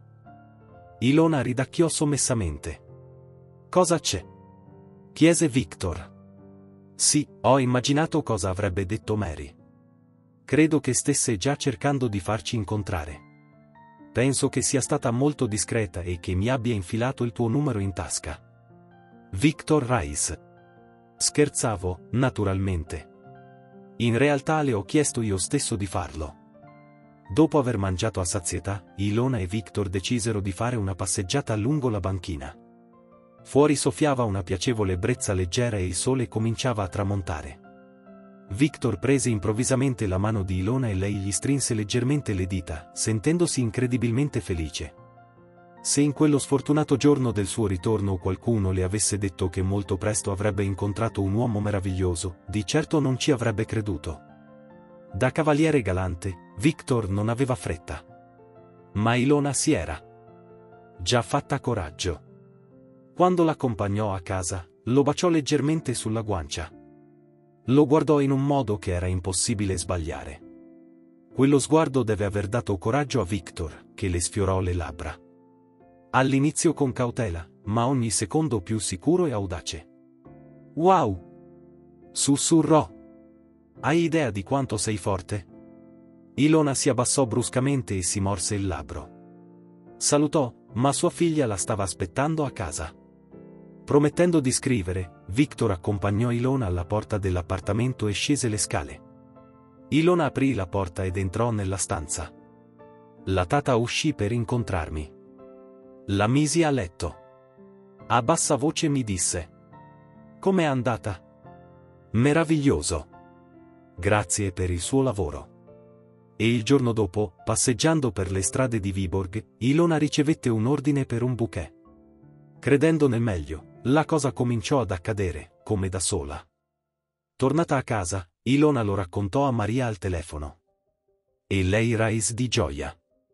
Ilona ridacchiò sommessamente. Cosa c'è? Chiese Victor. Sì, ho immaginato cosa avrebbe detto Mary. Credo che stesse già cercando di farci incontrare. Penso che sia stata molto discreta e che mi abbia infilato il tuo numero in tasca. Victor Rice. Scherzavo, naturalmente. In realtà le ho chiesto io stesso di farlo. Dopo aver mangiato a sazietà, Ilona e Victor decisero di fare una passeggiata lungo la banchina. Fuori soffiava una piacevole brezza leggera e il sole cominciava a tramontare. Victor prese improvvisamente la mano di Ilona e lei gli strinse leggermente le dita, sentendosi incredibilmente felice. Se in quello sfortunato giorno del suo ritorno qualcuno le avesse detto che molto presto avrebbe incontrato un uomo meraviglioso, di certo non ci avrebbe creduto. Da cavaliere galante, Victor non aveva fretta. Ma Ilona si era già fatta coraggio. Quando l'accompagnò a casa, lo baciò leggermente sulla guancia. Lo guardò in un modo che era impossibile sbagliare. Quello sguardo deve aver dato coraggio a Victor, che le sfiorò le labbra. All'inizio con cautela, ma ogni secondo più sicuro e audace. «Wow!» sussurrò. «Hai idea di quanto sei forte?» Ilona si abbassò bruscamente e si morse il labbro. Salutò, ma sua figlia la stava aspettando a casa. Promettendo di scrivere, Victor accompagnò Ilona alla porta dell'appartamento e scese le scale. Ilona aprì la porta ed entrò nella stanza. La tata uscì per incontrarmi. La misi a letto. A bassa voce mi disse: «Com'è andata?» «Meraviglioso. Grazie per il suo lavoro». E il giorno dopo, passeggiando per le strade di Viborg, Ilona ricevette un ordine per un bouquet. Credendo nel meglio, la cosa cominciò ad accadere, come da sola. Tornata a casa, Ilona lo raccontò a Maria al telefono. E lei rise di gioia.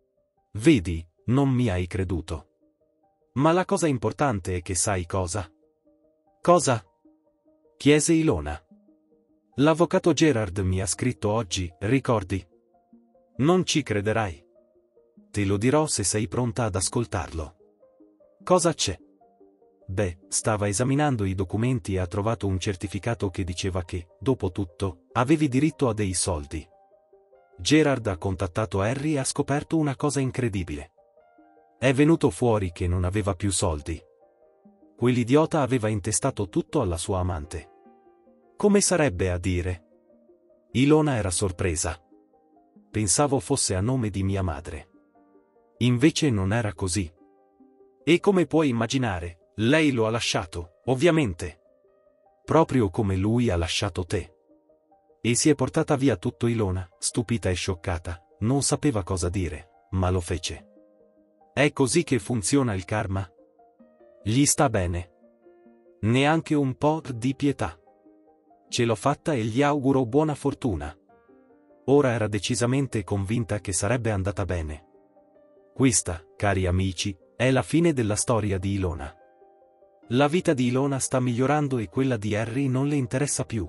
«Vedi, non mi hai creduto. Ma la cosa importante è che sai cosa?» «Cosa?» chiese Ilona. «L'avvocato Gerard mi ha scritto oggi, ricordi?» «Non ci crederai. Te lo dirò se sei pronta ad ascoltarlo». «Cosa c'è?» «Beh, stava esaminando i documenti e ha trovato un certificato che diceva che, dopo tutto, avevi diritto a dei soldi. Gerard ha contattato Harry e ha scoperto una cosa incredibile. È venuto fuori che non aveva più soldi. Quell'idiota aveva intestato tutto alla sua amante». «Come sarebbe a dire?» Ilona era sorpresa. Pensavo fosse a nome di mia madre. Invece non era così. «E come puoi immaginare, lei lo ha lasciato, ovviamente. Proprio come lui ha lasciato te». E si è portata via tutto. Ilona, stupita e scioccata, non sapeva cosa dire, ma lo fece. «È così che funziona il karma?» «Gli sta bene. Neanche un po' di pietà. Ce l'ho fatta e gli auguro buona fortuna». Ora era decisamente convinta che sarebbe andata bene. Questa, cari amici, è la fine della storia di Ilona. La vita di Ilona sta migliorando e quella di Harry non le interessa più.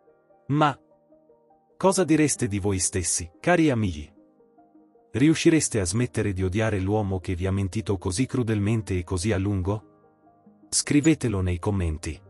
Ma cosa direste di voi stessi, cari amici? Riuscireste a smettere di odiare l'uomo che vi ha mentito così crudelmente e così a lungo? Scrivetelo nei commenti.